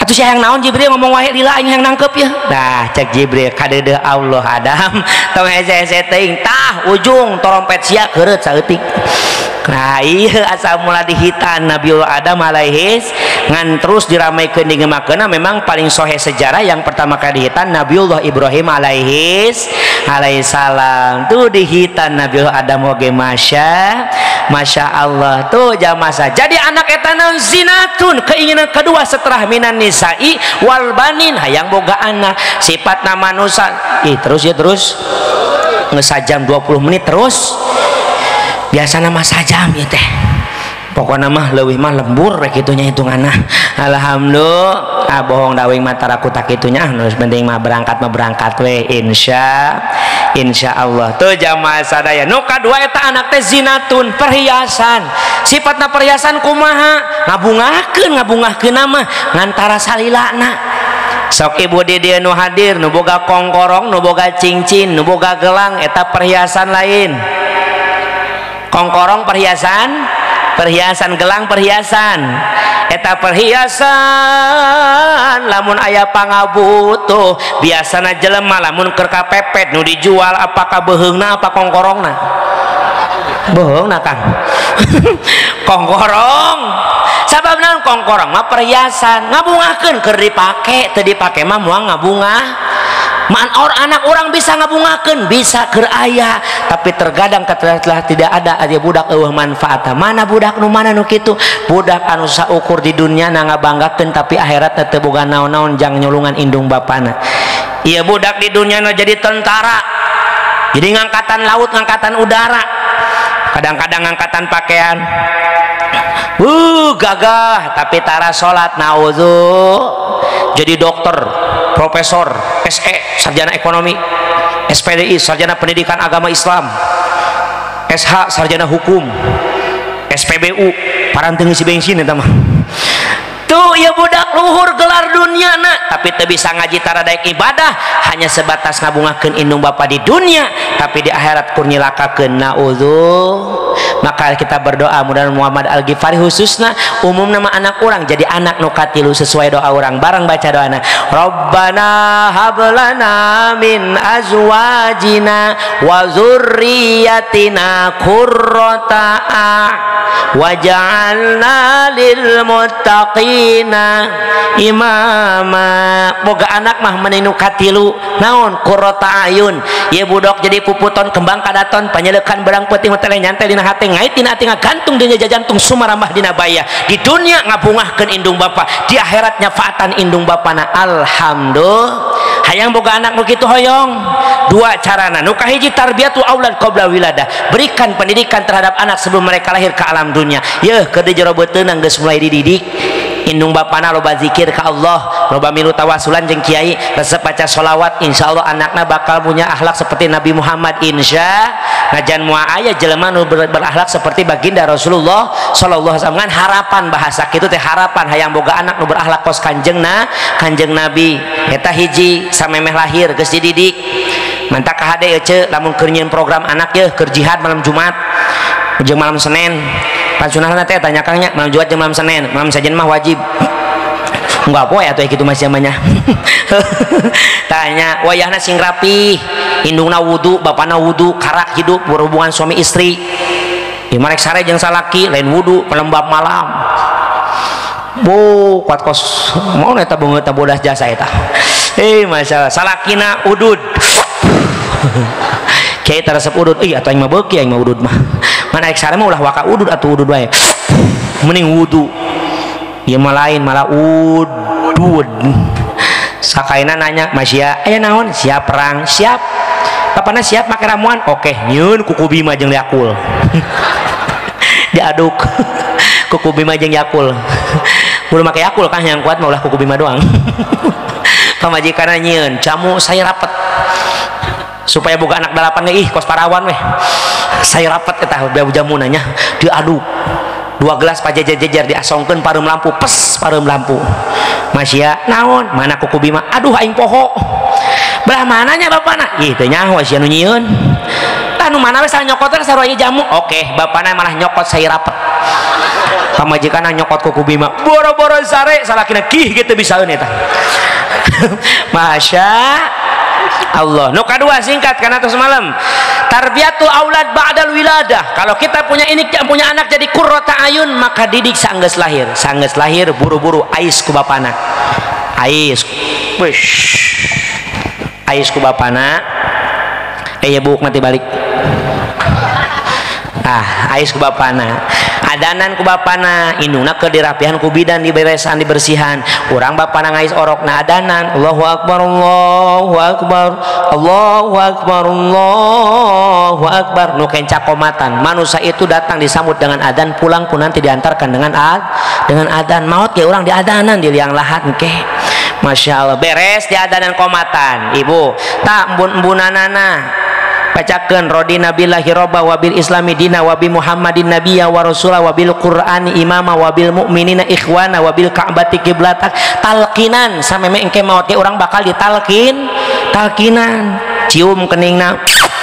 atuh sayang naon Jibril ngomong wae lila aing yang nangkep ya. Dah cek Jibril kadeudeuk Allah Adam tong hese-hese teuing tah ujung trompet sia keureut saeutik. Nah iya asal mula dihitan Nabiullah Adam alaihis ngan terus dirameikeun digemakeunna memang paling sohe sejarah yang pertama kali dihitan Nabiullah Ibrahim alaihissalam tuh dihitan Nabiullah Adam oge Masya Allah tuh jamasa jadi anak etanan zinatun keinginan kedua setelah minan nisa'i wal banin hayang boga anak sifat nama nusa terus ngesajam 20 menit terus biasa nama sajam ya teh pokoknya mah leuwih mah lembur rek kitunya hitunganna alhamdulillah bohong dawing mataraku tak kitunya terus penting mah berangkat we insya Allah tuh jamaah sadaya nu kadua eta anak teh zinatun perhiasan sifatna perhiasan kumaha ngabungahkeun mah ngantara salilana sok ibu di dia nu hadir nu boga kongkorong nu boga cincin nu boga gelang eta perhiasan lain kongkorong perhiasan gelang perhiasan eta perhiasan lamun aya pangabutuh biasana jelema lamun keur kapepet nu dijual apakah beheungna apa kongkorongna beheungna Kang kongkorong sabab naon kongkorong mah perhiasan ngabungakeun keur dipake teu dipake mah moal ngabungah anak orang bisa ngabungakeun bisa keur aya tapi terkadang telah tidak ada aja budak eueuh manfaatna mana budak nu mana nu kitu budak anu saukur di dunia na ngabanggakeun tapi akhirat teu boga naon-naon jang nyulungan indung bapana ieu budak di dunia na jadi tentara jadi ngangkatan laut ngangkatan udara kadang-kadang ngangkatan pakaian gagah tapi tara salat naudzu jadi dokter profesor SE sarjana ekonomi SPDI sarjana pendidikan agama Islam SH sarjana hukum SPBU paranteng si bensin eta mah tuh ya budak luhur gelar dunia na tapi teu bisa ngaji tara daek ibadah hanya sebatas ngabungakeun indung bapa di dunia tapi di akhirat kur nyilakakeun naudzu maka kita berdoa mudah-mudahan Muhammad Al-Ghifari khususna umum nama anak orang jadi anak nu katilu sesuai doa orang bareng baca doana Rabbana hablana min azwajina wa dzurriyyatina qurrata waj'alna lil muttaqina imama boga anak mah meninu katilu naon qurrata ayun ye budok jadi puputon kembang kadaton panyelekan barang peuting teh nyantel dina hate ngait dina ati ngagantung dina jantung sumarambah dina baya di dunia ngabungahkeun indung bapa di akhirat nyafaatan indung bapana alhamdulillah hayang boga anak nu kitu hoyong dua carana nu kahiji tarbiyatu aulad qabla wiladah berikan pendidikan terhadap anak sebelum mereka lahir ke alam dunia yeuh keur di jero beuteung geus mulai dididik indung bapana loba zikir ka Allah loba milu tawasulan jeung kiai resep baca sholawat insyaallah anakna bakal punya akhlak seperti Nabi Muhammad insya ngajan moal aya jelema nu berakhlak seperti baginda Rasulullah sallallahu alaihi wasallam harapan bahasa kitu teh harapan hayang boga anak nu berakhlak kos kanjeng Nabi eta hiji samemeh lahir geus dididik mantak ka hade ece lamun keur nyieun program anak ye keur jihad malam Jumat jeung malam Senin pansunahna teh tanya Kangnya malam Jumat jeung malam Senin malam sajen mah wajib enggak poe atuh kitu masih namanya tanya wayahna sing rapi indungna wudu bapana wudu karak hidup berhubungan suami istri imarek sare jeung salaki lain wudu pelembab malam kuat kos mau eta beungeut bodas jasa eta masalah salakina udud kiai taresep udud atuh aing mah beuki aing mah udud mah mana ek sare mah ulah waka udud atuh udud wae mending wudu ieu mah lain malah udud sakaina nanya masya aya naon siap perang siap papana siap make ramuan oke nyieun kuku bima jeung yakul diaduk kuku bima jeung yakul kudu make yakul kan yang kuat mah ulah kuku bima doang pamajikanna nyieun jamu saya rapet supaya boga anak dalapan ih kos parawan weh saya rapet eta jamu nanya diaduk 2 gelas pajejer-jejer diasongkeun pareum lampu pes pareum lampu masya naon mana kuku bima aduh aing poho belah mananya bapana ih teu nyaho sia nu nyieun anu mana we sareng nyokot sarua jamu oke bapana malah nyokot saya rapet pamajikan nyokot ku Bima boro-boro sare salakina kih gitu bisa tah. Masya Allah. Nu kadua singkat karena terus malam. Tarbiyatul aulad ba'dal wiladah. Kalau kita punya anak jadi qurrata ayun, maka didik sanggeus lahir. Sanggeus lahir buru-buru ais ku bapana. Ais. Wush. Ais ku bapana. Ya buk nanti balik. Ais ku bapana. Adanan ku bapana, indungna ke dirapihan ku bidan diberesan dibersihan. Urang bapana ngais orokna adanan. Allahu akbar Allahu akbar Allahu akbar Allahu akbar. Nu kencak komatan. Manusia itu datang disambut dengan adan, pulang pun nanti diantarkan dengan adan. Maut ge urang di adanan di liang lahat engke. Masya Allah beres di adanan komatan. Ibu tak embun-embunanana bacakeun rodina billahi robba wa bil islami dina wa bi muhammadin nabiyya wa rasula wa bil qur'ani imama wa bil mu'minina ikhwana wa bil ka'bati qiblatan. Talqinan sameme engke maot ge urang bakal talkinan cium keningna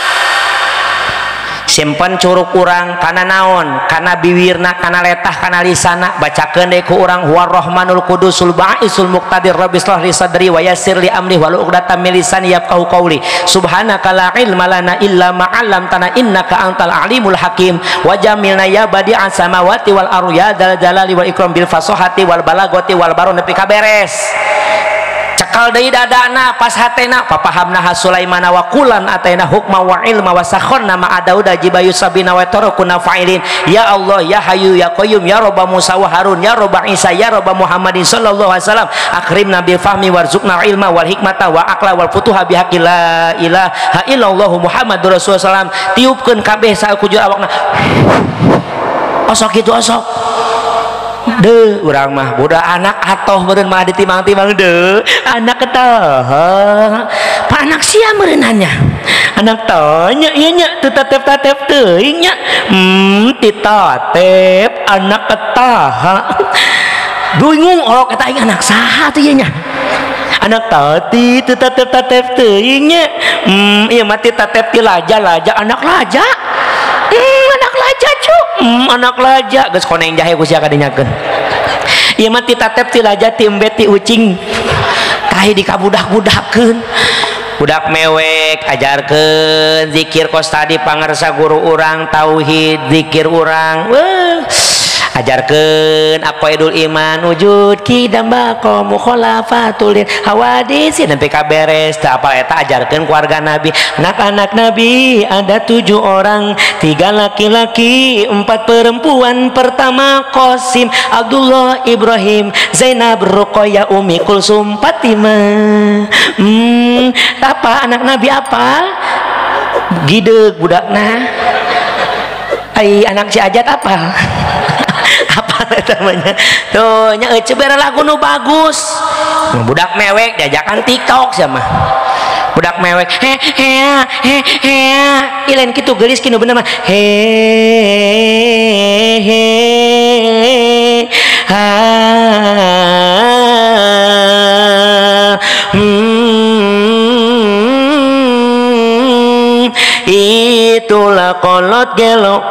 simpen curug urang kana naon kana biwirna kana letah kana lisana bacakeun deui ku urang huwar rahmanul qudusul ba'isul muqtadir rabbishrah li sadri wa yassir li amri wa uqdatam min lisani yafqahu qawli subhanaka la ilma lana illa ma 'allamtana innaka antal alimul hakim wa jamilna ya badi'as samawati wal ardi ya dzal jalali wal ikram bil fasahati wal balagati wal baron nepi ka beres. Cekal deui dadana pas hatena papahamna Sulaimana wa qulan ataina hukma wa ilma wa sakhonna ma dauda jibayu sabina wa tarakuna fa'ilin. Ya Allah ya Hayyu ya Qayyum ya Rabb Musa wa Harun ya Rabb Isa ya Rabb Muhammadin sallallahu alaihi wasallam akrimna bil fahmi warzuqna ilma wal hikmata wa aqla wal futuha bi haqqi la ilaha illallah Muhammadur Rasulullah sallam. Tiupkeun kabeh sakujur awakna osok kitu osok deh urang mah budak anak atoh meureun mah ditimang-timang deh anak ketah pa anak sia meureunannya anak tanya ieu nya teu tatep-tatep teuing nya ditatep anak ketah bingung orok eta aing anak saha teh ieu nya anak tadi teu tatep-tatep teuing nya ieu mah teh tatep ti laja-laja anak laja anak laja cu anak laja geus koneng jahe ku sia kadinyakeun ieu mah ti tatep ti laja ti embet ti ucing tahi dikabudak-budakkeun budak mewek ajarkeun zikir kos tadi pangarsa guru urang tauhid zikir urang ajarkeun aqwaidul iman wujud kidam baqo mukhalafatul hawadis sampai kaberes teu apal eta ajarkeun keluarga Nabi. Anak-anak Nabi ada 7 orang, 3 laki-laki 4 perempuan. Pertama Qasim, Abdullah, Ibrahim, Zainab, Ruqayyah, Ummi Kulsum, Fatimah. Apa anak Nabi apa? Gideug budakna. Ai anak si Ajat apa? Apa namanya tuh nya cebera lagu nu bagus budak mewek diajakan TikTok sama budak mewek ilen kitu geulis kinu bener mah itulah kolot gelo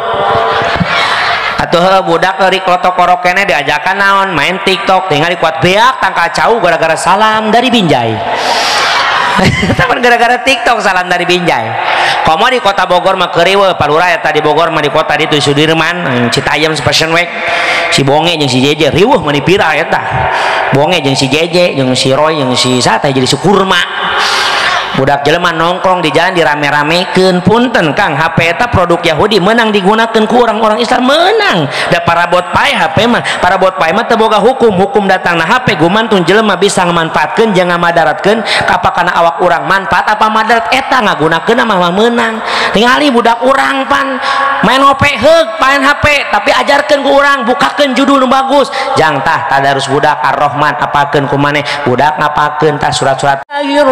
atuh budak dari klotok korok kene diajakan naon main TikTok tinggal dikuat beak tangka cau gara-gara salam dari Binjai tapi gara-gara TikTok salam dari Binjai komo di kota Bogor mah keurieu palura eta di Bogor mah di kota ditu Sudirman Citayam Fashion Week si Bonge jeung si Jeje riweuh mah dipira eta Bonge jeung si Jeje jeung si Roy jeung si Sate jadi Sukurma budak jelema nongkrong di jalan dirame-ramekeun punten Kang HP eta produk Yahudi menang digunakeun ku orang-orang Islam menang da parabot pae HP mah parabot pae mah teu boga hukum datangna HP gumantun jelema bisa ngamanfaatkeun jeung ngamadaratkeun kapakana awak urang manfaat apa madarat eta ngagunakeun mah menang tingali budak urang pan main HP heug main HP tapi ajarkeun ku urang bukakeun judul nu bagus jang tah tadarus budak Ar-Rahman apakeun ku maneh budak ngapakeun tah surat-surat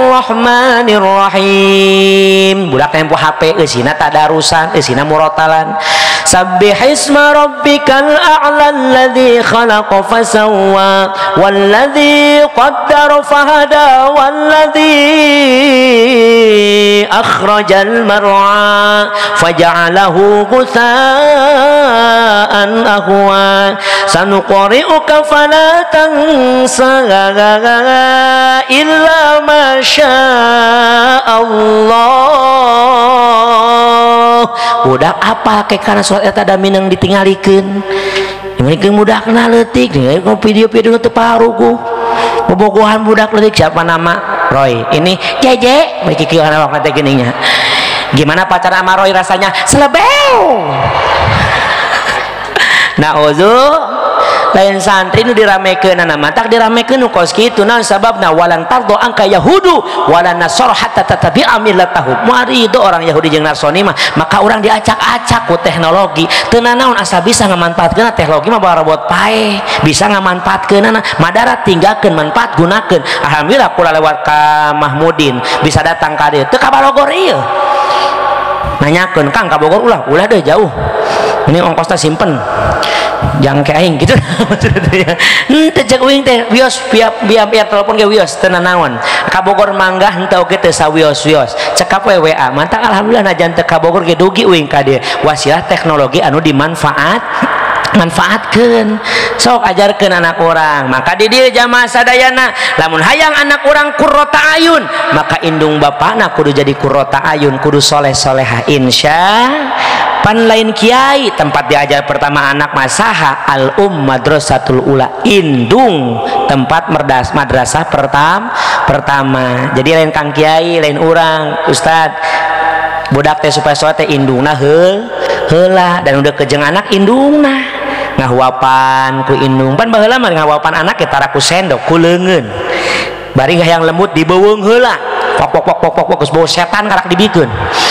Bismillahirrahmanirrahim budak tempo HP eusina tadarusan eusina murotalan sabbihisma rabbikal a'la alladzi khalaqa fasawwa walladzi qaddara fahada walladzi akhrajal mar'a faja'alahu ghutsa'an ahwa sanuqri'uka fala tansa illa ma Allah. Budak apa ke kana surat eta da minang ditinggalikeun ini budak kena letik nih video-video teu parugu bobogohan budak letik siapa nama Roy ini Jeje bagi kieu kana waktu gininya gimana pacaran sama Roy rasanya selebeu nah ozo lain santri nu diramekeun nama tak diramekeun nu kos kitu naon sababna walan tardo angka yahudu walan nasara hatta tatabi'a millatahum marido orang Yahudi jeung Nasrani mah maka orang diacak-acak ku teknologi teu naon asa bisa ngamanfaatkeun teknologi mah barabot pae bisa ngamanfaatkeunna madarat tinggalkeun manfaat gunakeun alhamdulillah kula lewat ka Mahmudin bisa datang ka dieu teu ka Bogor ieu nanyakeun Kang ka Bogor ulah deh jauh ini ongkosnya simpen jangan kayak aing gitu maksudnya teh uing teh wios biar telepon ke wios teu nanaon ka Bogor manggah henteu ge teu sawios-wios cekap we WA mantap alhamdulillah najan teu ka Bogor ge dugi uing ka dieu wasilah teknologi anu manfaatkeun sok ajarkeun anak orang maka di dieu jamaah sadayana lamun hayang anak orang qurrata ayun maka indung bapana kudu jadi qurrata ayun kudu soleh-solehah insya pan lain kiai tempat diajar pertama anak masaha al madrasatul ula indung tempat madrasah pertama jadi lain kang kiai lain urang ustad budak teh supaya sholat teh indungna heula dan udah kejeng anak indungna ngahuapan ku indung pan baheula mah ngahuapan anak kita tara ku sendok ku leungeun bari hayang lembut dibeuweung heula pok geus bau setan karak dibikeun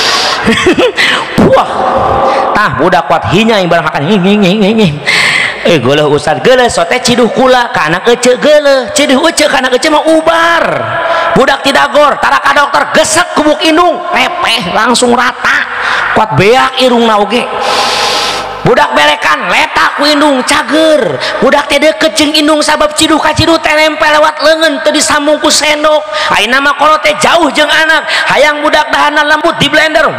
wah tah budak kuat hinya ibarat makan geuleuh ustad geuleuh sote ciduh kula ka anak ece geuleuh ciduh ece ka anak ece mah ubar budak tidak gor tara ka dokter gesek kubuk indung repeh langsung rata kuat beak irungna oge budak berekan letak ku indung cager budak teh deukeut jeung indung sabab ciduh ka ciduh teh nempel lewat leungeun teu disambung ku sendok ayeuna mah kalau teh jauh jeung anak hayang budak dahana lembut di blender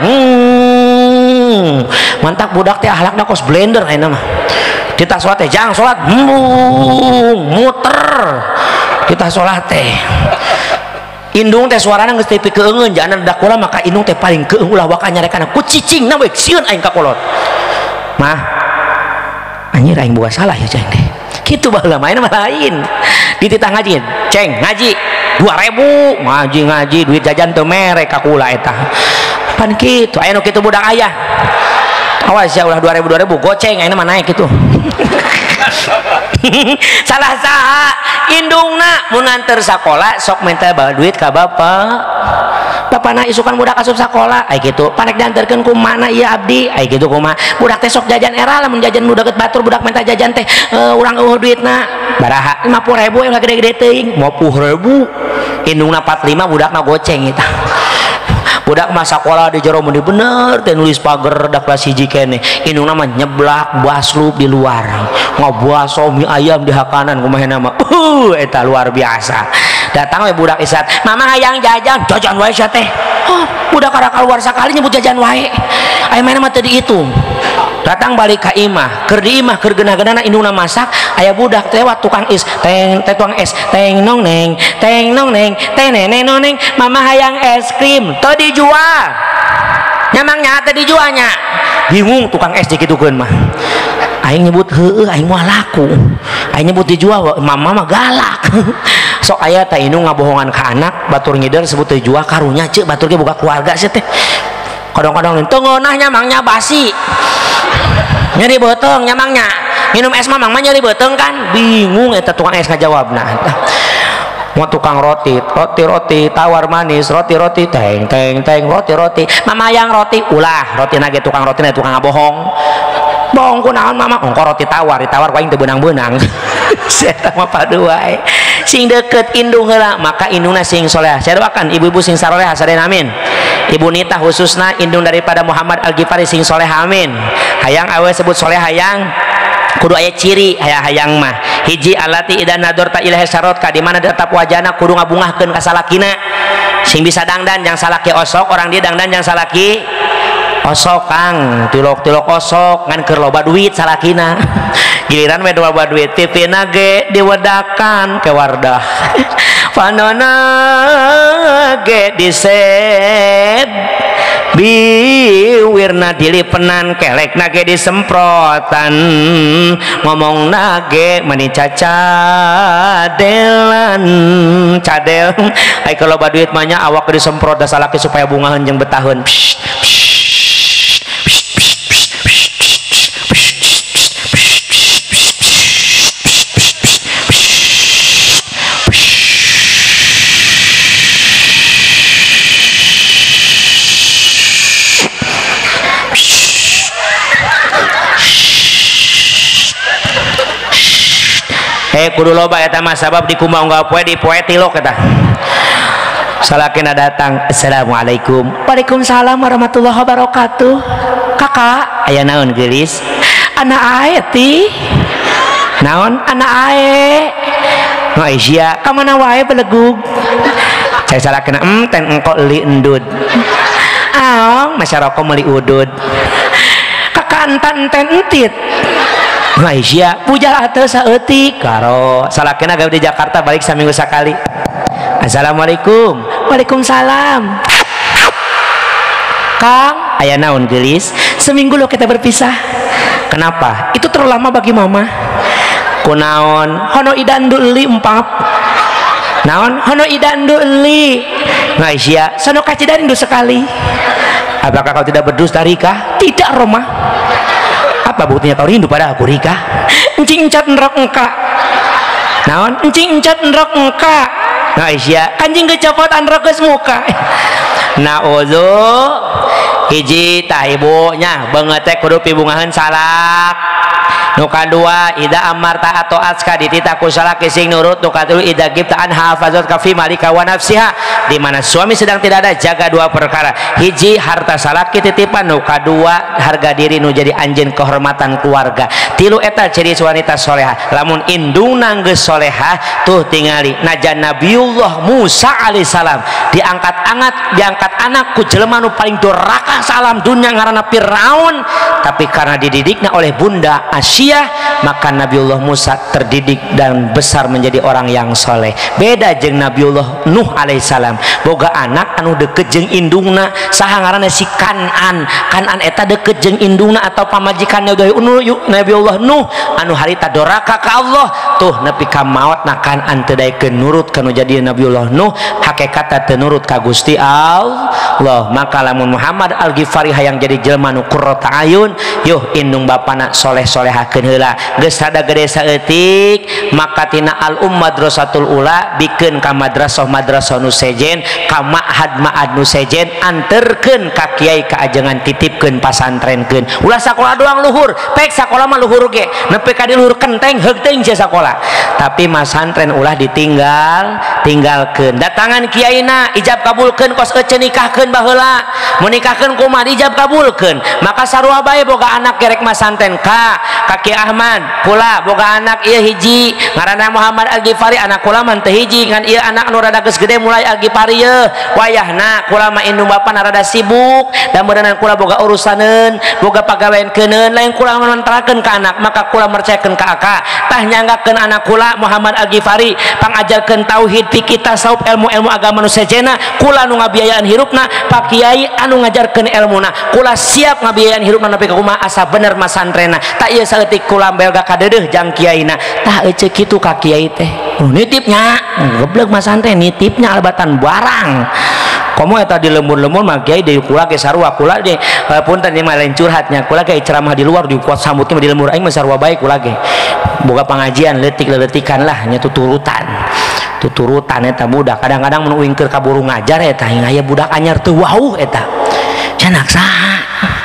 mantap budak teh ahlakna kos blender ayeuna mah kita salat teh jang salat muter kita salat teh indung teh suarana geus teu keungeun jangan dak ulah maka indung teh paling keung ulah waka nyarekana ku cicing na we sieun aing ka kolot mah anjir aing boga salah ya ceng deh kitu baheula main mah lain di titah ngaji ceng ngaji 2000 ngaji duit jajan teu mere ka kula eta pan kitu aya nu kitu budak ayah awas ya ulah 2000 goceng ayeuna mah naik kitu salah saha indungna mun nganter sakola sok minta bawa duit ka bapana isukan budak asup sakola ai kitu panek dianterkeun ku mana ieu abdi ai kitu kumaha budak teh sok jajan era lamun jajan budak batur budak minta jajan teh urang eueuh duitna baraha 50.000 yang gede-gede teuing 50.000 indungna 45 budakna goceng eta budak mah sakola di jero mun bener teh nulis pager da kelas 1 keneh indungna mah nyeblak baslup di luar ngobaso mie ayam di hakanan kumaha nama eta luar biasa datang we budak isat mama hayang jajan wae sia teh budak kada keluar sakali nyebut jajan wae aya mana mah teu dihitung datang balik ka imah keur di imah keur geunah-geunahna indungna masak aya budak teh tukang is teng tukang es teng nong neng teng nong neng teng neneng nong neng mama hayang es krim teu dijual nyamangnya teu dijualnya bingung tukang es dikitukeun mah aing nyebut heueuh aing mah laku aing nyebut dijual mama mah galak sok aya teh indung ngabohongan ka anak batur ngider sebut teu jual karunya ceuk batur ge boga keluarga sia teh kadang-kadang teu ngeunah nyamangnya basi nyeri beuteng nyamangnya minum es mamang mah nyeri beuteng kan bingung eta tukang es ngajawabna mau tukang roti tawar manis roti teng roti mama yang roti ulah roti nage tukang roti na tukang ngabohong bohong ku naon mama ongko roti tawar ditawar ku aing teu beunang-beunang eta mah padu wae sing deukeut indung heula maka indungna sing soleh saya doakan ibu-ibu sing saleh sadayana amin ibu Nita khususna indung daripada Muhammad Al-Ghifari sing soleh amin hayang awe sebut soleh hayang kudu aya ciri hayang mah hiji alati idan nadorta ilahi syarotka di mana tetap wajana kudu ngabungahkeun ka salakina sing bisa dangdan jang salaki osok orang dia dangdan jang salaki osok Kang tilok osok ngan keur loba duit salakina giliran we loba duit tipina ge diwedakan ke Wardah panona ge disep biwirna dilipenan kelek nage disemprotan ngomong nage meni cacadelan cadel ay kalau baduit mahnya awak disemprot da salaki supaya bunga jeung betahun kudu loba eta mah sabab dikumbang enggak poe di poe tilok eta salakina datang assalamualaikum waalaikumsalam warahmatullahi wabarakatuh kakak aya naon geulis anak ae ti naon anak ae no Asia ka mana wae belegug cai salakina ten engko li endud aong masyarakat meuli udud kakak enten entit Malaysia pujar atau saeutik karo salakina gawe di Jakarta balik saminggu sakali assalamualaikum waalaikumsalam Kang aya naon geulis seminggu lo kita berpisah kenapa itu terlalu lama bagi mama kunaon hono idandu li empap naon hono idandu li Malaysia sono kacidarindu sekali apakah kau tidak berdusta Rika tidak Roma apa buktinya kau rindu pada aku Rika encing encat nerok engka naon encing encat nerok engka nah Isya kanjing kecopot androk geus muka nah ozo hiji tah ibunya beungeut teh kudu pibungahan salak nu kadua ida amarta atau aska dititaku salaki sing nurut nu katilu ida gibta an hafazat kafi malika wa nafsiha di mana suami sedang tidak ada jaga dua perkara hiji harta salaki titipan nu kadua harga diri nu jadi anjeun kehormatan keluarga tilu eta ciri wanita soleha lamun indungna geus soleha tuh tingali najan Nabiullah Musa alaihissalam diangkat anak ku jelema nu paling durhaka salam dunia ngaranna Firaun tapi karena dididikna oleh bunda Asia maka Nabiullah Musa terdidik dan besar menjadi orang yang soleh beda jeung Nabiullah Nuh alaihissalam boga anak anu deket jeung indungna saha ngaranna si Kanan eta deket jeung indungna atau pamajikanna Nabiullah Nuh anu harita doraka ka Allah tuh nepi ka maot na Kanan teu daekeun nurut kanu jadi Nabiullah Nuh hakikatna teu nurut ka Gusti Allah maka lamun Muhammad Al-Ghifari hayang jadi jelema nu qurrata ayun yuh indung bapana soleh-solehakeun heula geus rada gede saeutik maka tina al madrasatul ula bikeun ka madrasah nu sejen ka ma'had nu sejen anterkeun ka kiai ka ajengan titipkeun pasantrenkeun ulah sakola doang luhur pek sakola mah luhur ge nepi ka di luhur kenteng heug teuing sia sakola tapi masantren ulah tinggalkeun datangan kiaina ijab kabulkeun kos ece nikahkeun baheula mun nikahkeun kumaha dijab kabulkeun maka sarua bae boga anak gerek masantren Kaki Ahmad kula boga anak ieu hiji ngaranna Muhammad Al-Ghifari anak kula mah teu hiji ngan ieu anak nu rada geus gede mulai Al-Ghifari yeuh wayahna kula mah indung bapana rada sibuk da meureunna kula boga urusaneun boga pagaweankeuneun lain kula ngontrakeun ka anak maka kula mercayakeun ka aka tah nyanggakeun anak kula Muhammad Al-Ghifari pangajarkeun tauhid fikih tasawuf ilmu-ilmu agama nu sejenna kula nu ngabiayaan hirupna pak kiai anu ngajarkeun ilmuna kula siap ngabiayaan hirupna nepi ka kumaha asa bener masantrenna tak ieu saeutik kula belga kadeudeuh jang kiaina tah ece kitu ka kiai teh nitipnya goblok masantren nitipnya alebatan barang komo eta di lembur-lembur mah kiai deui kula ge sarua kula ge punten ieu mah lain curhatnya kula ge ceramah di luar di kuat sambut mah di lembur aing mah sarua bae kula ge boga pangajian leutik-leutikan lah nya tuturutan eta budak kadang-kadang mun uing keur kaburu ngajar eta aya budak anyar teu wauh eta canak saha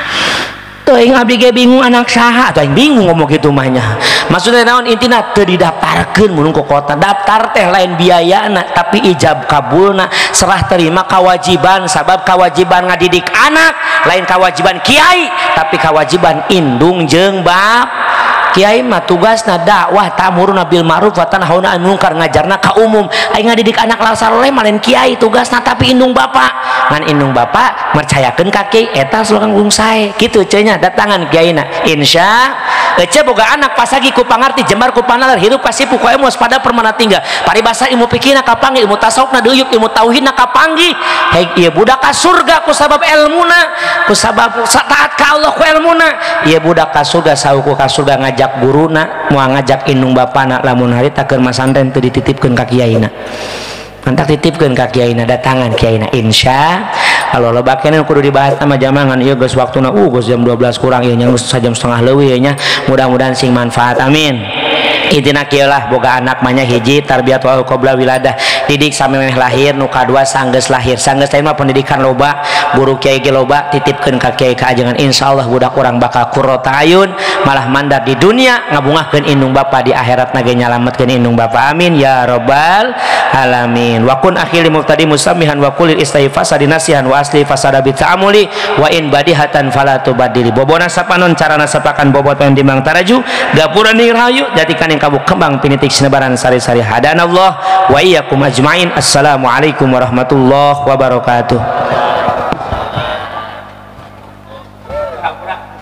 tuh yang abdi ge bingung anak saha tuh yang bingung ngomong gitu mahnya maksudnya naon intina teu didaftarkeun mun ku kota daftar teh lain biayana tapi ijab kabulna serah terima kewajiban sabab kewajiban ngadidik anak lain kewajiban kiai tapi kewajiban indung jeung kiai mah tugasna dakwah ta'muruna bil ma'ruf wa tanhauna 'anil munkar ngajarna ka umum aing ngadidik anak saleh malen kiai tugasna tapi indung bapak ngan indung bapak mercayakeun ka kiai eta slogan gung sae kitu cenah datangan kiaina insya ece boga anak pasagi ku pangarti jembar ku panalar hirup pasipu ku emos pada permana tinggal paribasa ilmu pikirna kapanggih ilmu tasawufna deuyuk ilmu tauhidna kapanggih hei ieu budak ka surga ku sabab ilmuna ku sabab taat ka Allah ku ilmuna ieu budak ka surga sauku ka surga ngajak guruna moal ngajak indung bapana lamun harita keur masantren teu dititipkeun ka kiaina mantak titipkeun ka kiaina datangan kiaina insya kalau loba keneh kudu dibahas sama jamangan ieu geus waktuna geus jam 12 kurang ieu nya geus sajam setengah leuwih nya mudah-mudahan sing manfaat amin. Intina kieu lah boga anak manya hiji tarbiyatu qabla wiladah didik samemeh lahir nu kadua sanggeus lahir sanggeus teh mah pendidikan loba guru kiai ge loba titipkeun ka kiai ka ajengan insyaallah budak urang bakal qurrata ayun malah mandar di dunia ngabungahkeun indung bapa di akhirat ge nyalametkeun indung bapa amin ya rabbal alamin. Wa kun akhil muqtadi musammihan wa kulil istahi fasadi nasihan wa asli fasada bi ta'amuli wa in badihatan fala tubaddili bobona sapanon carana sapakan bobot yang dimang taraju gapura ni rahayu jadikan yang kamu kembang pinitik sinebaran sari-sari hadanallah wa iyyakum ajmain. Assalamualaikum warahmatullahi wabarakatuh.